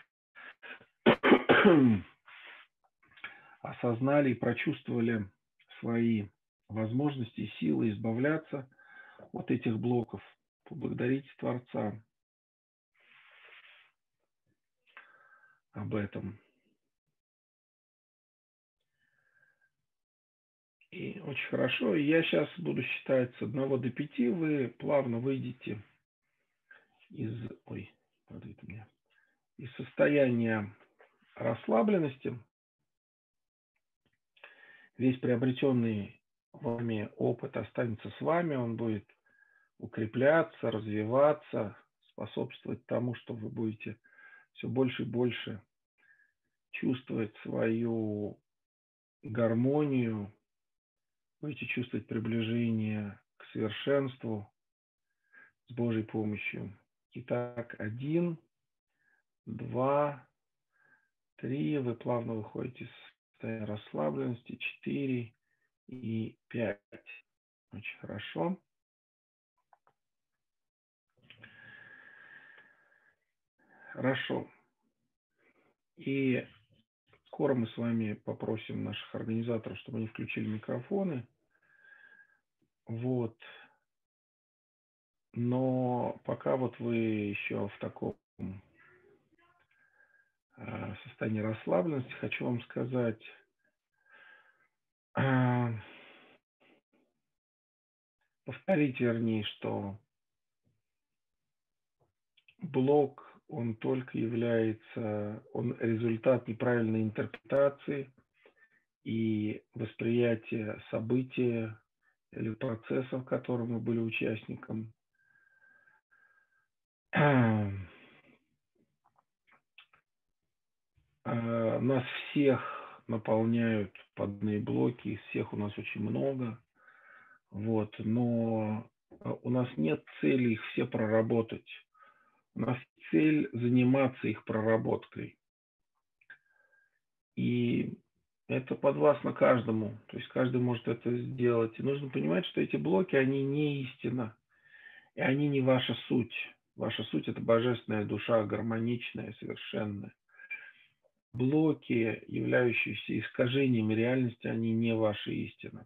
осознали и прочувствовали свои возможности и силы избавляться от этих блоков. Поблагодарите Творца об этом. И очень хорошо. Я сейчас буду считать с одного до пяти. Вы плавно выйдете из, ой, подождите меня, из состояния расслабленности. Весь приобретенный вами опыт останется с вами. Он будет укрепляться, развиваться, способствовать тому, что вы будете все больше и больше чувствовать свою гармонию, будете чувствовать приближение к совершенству с Божьей помощью. Итак, один, два, три. Вы плавно выходите из состояния расслабленности. Четыре и пять. Очень хорошо. Хорошо. И скоро мы с вами попросим наших организаторов, чтобы они включили микрофоны. Вот. Но пока вот вы еще в таком состоянии расслабленности, хочу вам сказать, повторить, вернее, что блок, он только является, он результат неправильной интерпретации и восприятия события или процесса, в котором мы были участником. Нас всех наполняют подобные блоки, из всех у нас очень много, вот, но у нас нет цели их все проработать. У нас цель заниматься их проработкой. И это подвластно каждому, то есть каждый может это сделать. И нужно понимать, что эти блоки, они не истина, и они не ваша суть. Ваша суть – это божественная душа, гармоничная, совершенная. Блоки, являющиеся искажениями реальности, они не ваша истина.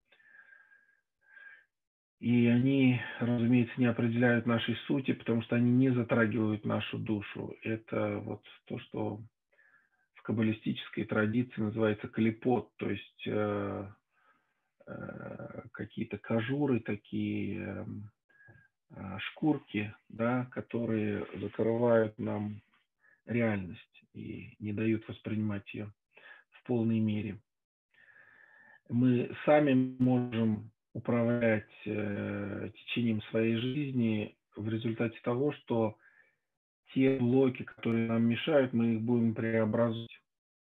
И они, разумеется, не определяют нашей сути, потому что они не затрагивают нашу душу. Это вот то, что в каббалистической традиции называется клипот, то есть э, э, какие-то кожуры, такие э, шкурки, да, которые закрывают нам реальность и не дают воспринимать ее в полной мере. Мы сами можем управлять э, течением своей жизни в результате того, что те блоки, которые нам мешают, мы их будем преобразовать.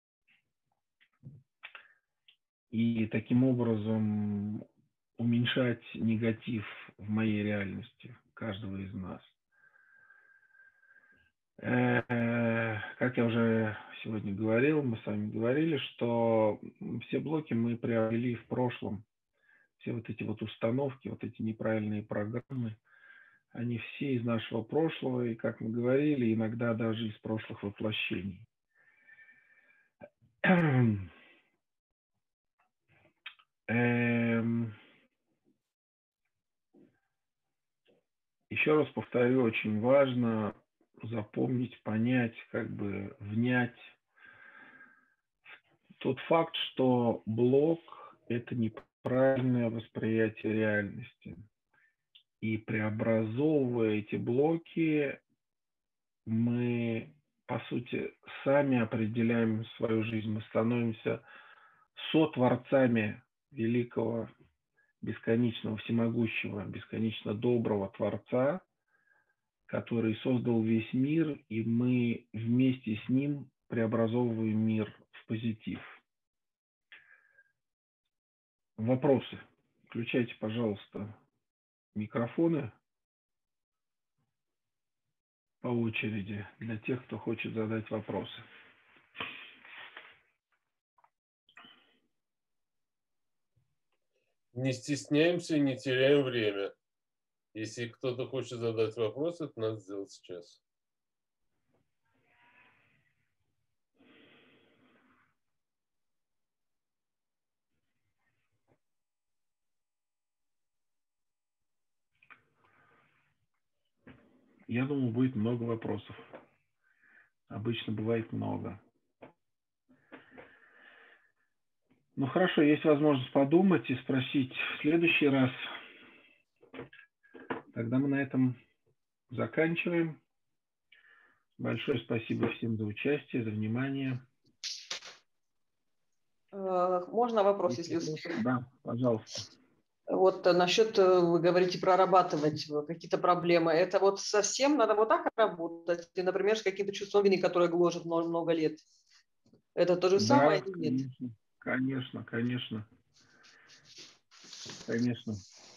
И таким образом уменьшать негатив в моей реальности каждого из нас. Как я уже сегодня говорил, мы с вами говорили, что все блоки мы приобрели в прошлом. Все вот эти вот установки, вот эти неправильные программы, они все из нашего прошлого, и, как мы говорили, иногда даже из прошлых воплощений. Эм... Еще раз повторю, очень важно запомнить, понять, как бы внять тот факт, что блок – это неправильное восприятие реальности. И преобразовывая эти блоки, мы, по сути, сами определяем свою жизнь. Мы становимся сотворцами великого, бесконечного, всемогущего, бесконечно доброго Творца, который создал весь мир, и мы вместе с ним преобразовываем мир в позитив. Вопросы? Включайте, пожалуйста, микрофоны по очереди для тех, кто хочет задать вопросы. Не стесняемся, не теряем время. Если кто-то хочет задать вопрос, это надо сделать сейчас. Я думаю, будет много вопросов. Обычно бывает много. Ну хорошо, есть возможность подумать и спросить в следующий раз. Тогда мы на этом заканчиваем. Большое спасибо всем за участие, за внимание. Можно вопрос, если успею? Да, пожалуйста. Вот насчет, вы говорите, прорабатывать какие-то проблемы. Это вот совсем надо вот так работать? И, например, с каким-то чувством вины, которое гложет много, много лет. Это то же Да, самое или нет? Конечно, конечно, конечно.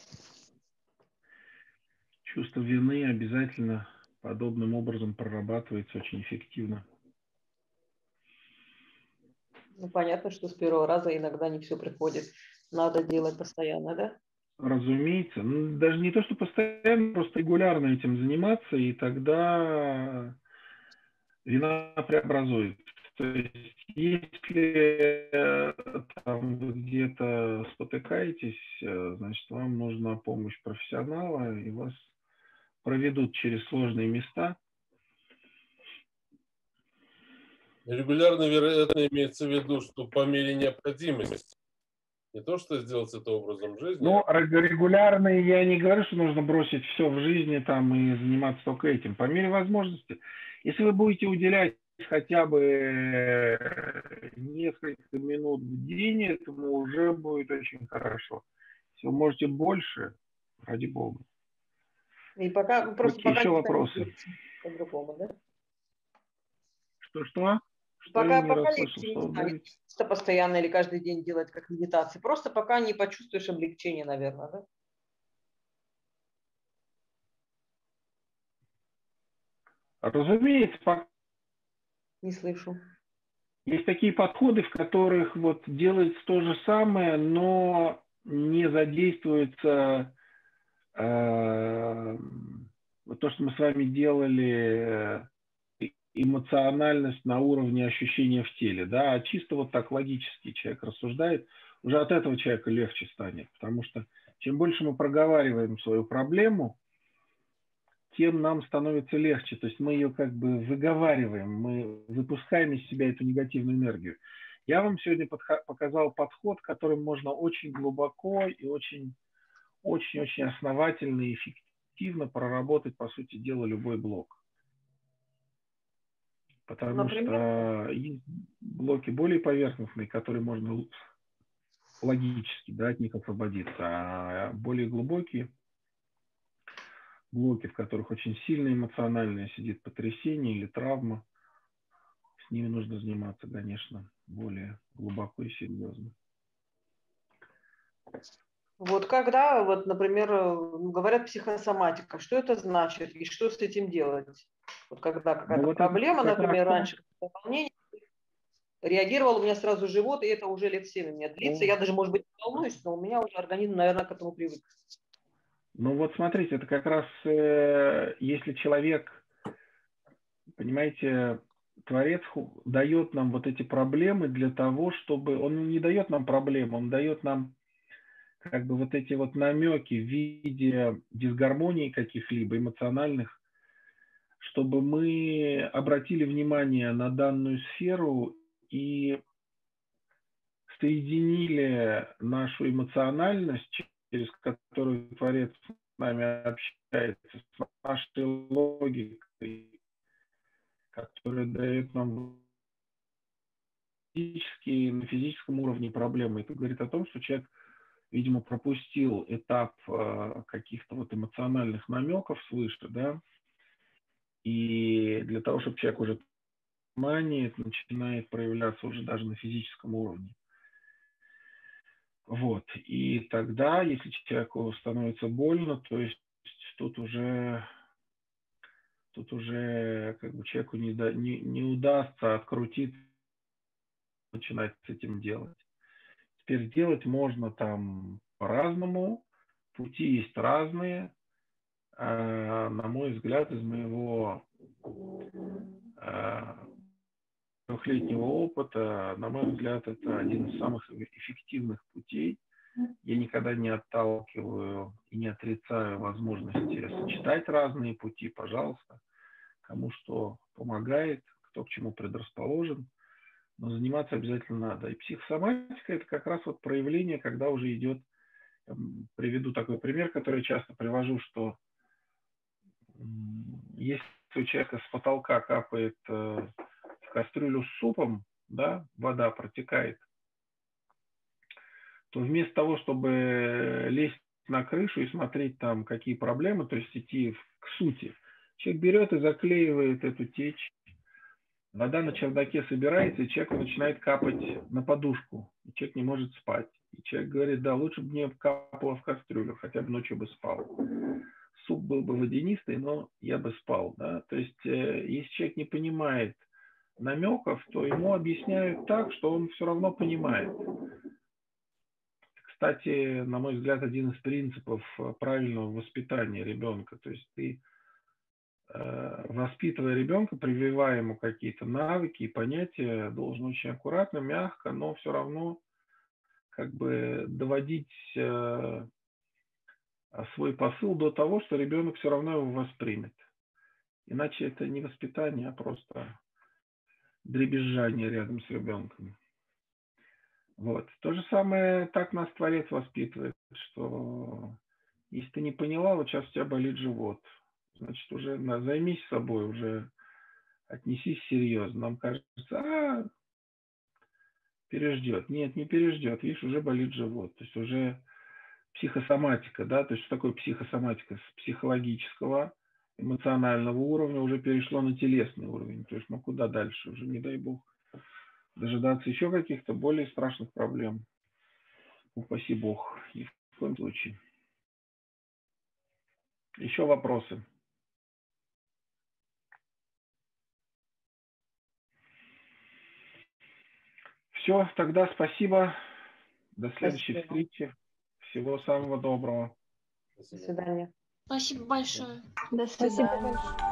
Чувство вины обязательно подобным образом прорабатывается очень эффективно. Ну, понятно, что с первого раза иногда не все приходит. Надо делать постоянно, да? Разумеется. Ну, даже не то, что постоянно, просто регулярно этим заниматься, и тогда вина преобразуется. То есть, если там, вы где-то спотыкаетесь, значит, вам нужна помощь профессионала, и вас проведут через сложные места. Регулярно, вероятно, имеется в виду, что по мере необходимости. Не то, что сделать это образом жизни. Ну, регулярно я не говорю, что нужно бросить все в жизни там и заниматься только этим. По мере возможности. Если вы будете уделять хотя бы несколько минут в день, этому уже будет очень хорошо. Если вы можете больше, ради бога. И пока просто Какие пока еще не вопросы? По-другому, да? Что-что? Что Пока, я не пока расслышал, легче что не вы станет. говорите? Просто постоянно или каждый день делать как медитации. Просто пока не почувствуешь облегчение, наверное, да? Разумеется, пока Не слышу. есть такие подходы, в которых вот делается то же самое, но не задействуется э, вот то, что мы с вами делали, э, эмоциональность на уровне ощущения в теле, да, а чисто вот так логически человек рассуждает, уже от этого человека легче станет, потому что чем больше мы проговариваем свою проблему, тем нам становится легче. То есть мы ее как бы выговариваем, мы выпускаем из себя эту негативную энергию. Я вам сегодня показал подход, которым можно очень глубоко и очень, очень-очень основательно и эффективно проработать, по сути дела, любой блок. Потому Например? что есть блоки более поверхностные, которые можно логически, да, от них освободиться, а более глубокие блоки, в которых очень сильно эмоциональное сидит потрясение или травма, с ними нужно заниматься, конечно, более глубоко и серьезно. Вот когда, вот, например, говорят психосоматика, что это значит и что с этим делать? Вот когда какая-то Ну, вот проблема, например, раз... раньше волнение, реагировал у меня сразу живот, и это уже лет семь у меня длится. О. Я даже, может быть, не волнуюсь, но у меня уже организм, наверное, к этому привык. Ну вот смотрите, это как раз, э, если человек, понимаете, Творец дает нам вот эти проблемы для того, чтобы... Он не дает нам проблем, он дает нам как бы вот эти вот намеки в виде дисгармонии каких-либо эмоциональных, чтобы мы обратили внимание на данную сферу и соединили нашу эмоциональность, через которую Творец с нами общается, с нашей логикой, которая дает нам физические, на физическом уровне проблемы. Это говорит о том, что человек, видимо, пропустил этап э, каких-то вот эмоциональных намеков свыше, да, и для того, чтобы человек уже внимание начинает проявляться уже даже на физическом уровне. Вот. И тогда, если человеку становится больно, то есть тут уже, тут уже как бы человеку не, да, не, не удастся открутить, начинать с этим делать. Теперь делать можно там по-разному, пути есть разные. А, на мой взгляд, из моего а, трехлетнего опыта, на мой взгляд, это один из самых эффективных путей. Я никогда не отталкиваю и не отрицаю возможности сочетать разные пути, пожалуйста, кому что помогает, кто к чему предрасположен, но заниматься обязательно надо. И психосоматика – это как раз вот проявление, когда уже идет, приведу такой пример, который я часто привожу, что если у человека с потолка капает в кастрюлю с супом, да, вода протекает, то вместо того, чтобы лезть на крышу и смотреть там, какие проблемы, то есть идти к сути, человек берет и заклеивает эту течь. Вода на чердаке собирается, и человеку начинает капать на подушку. И человек не может спать. И человек говорит, да, лучше бы мне капало в кастрюлю, хотя бы ночью бы спал. Суп был бы водянистый, но я бы спал. Да? То есть, э, если человек не понимает намеков, то ему объясняют так, что он все равно понимает. Кстати, на мой взгляд, один из принципов правильного воспитания ребенка. То есть ты, воспитывая ребенка, прививая ему какие-то навыки и понятия, должен очень аккуратно, мягко, но все равно как бы доводить свой посыл до того, что ребенок все равно его воспримет. Иначе это не воспитание, а просто дребезжание рядом с ребенком. Вот. То же самое так нас Творец воспитывает, что если ты не поняла, вот сейчас у тебя болит живот, значит, уже займись собой, уже отнесись серьезно. Нам кажется, а, переждет. Нет, не переждет. Видишь, уже болит живот. То есть уже психосоматика, да, то есть что такое психосоматика? С психологического, эмоционального уровня уже перешло на телесный уровень. То есть, ну куда дальше? Уже, не дай бог, дожидаться еще каких-то более страшных проблем. Упаси бог. Ни в коем случае. Еще вопросы? Все, тогда спасибо. До следующей спасибо. встречи. Всего самого доброго. До свидания. Спасибо большое. До свидания.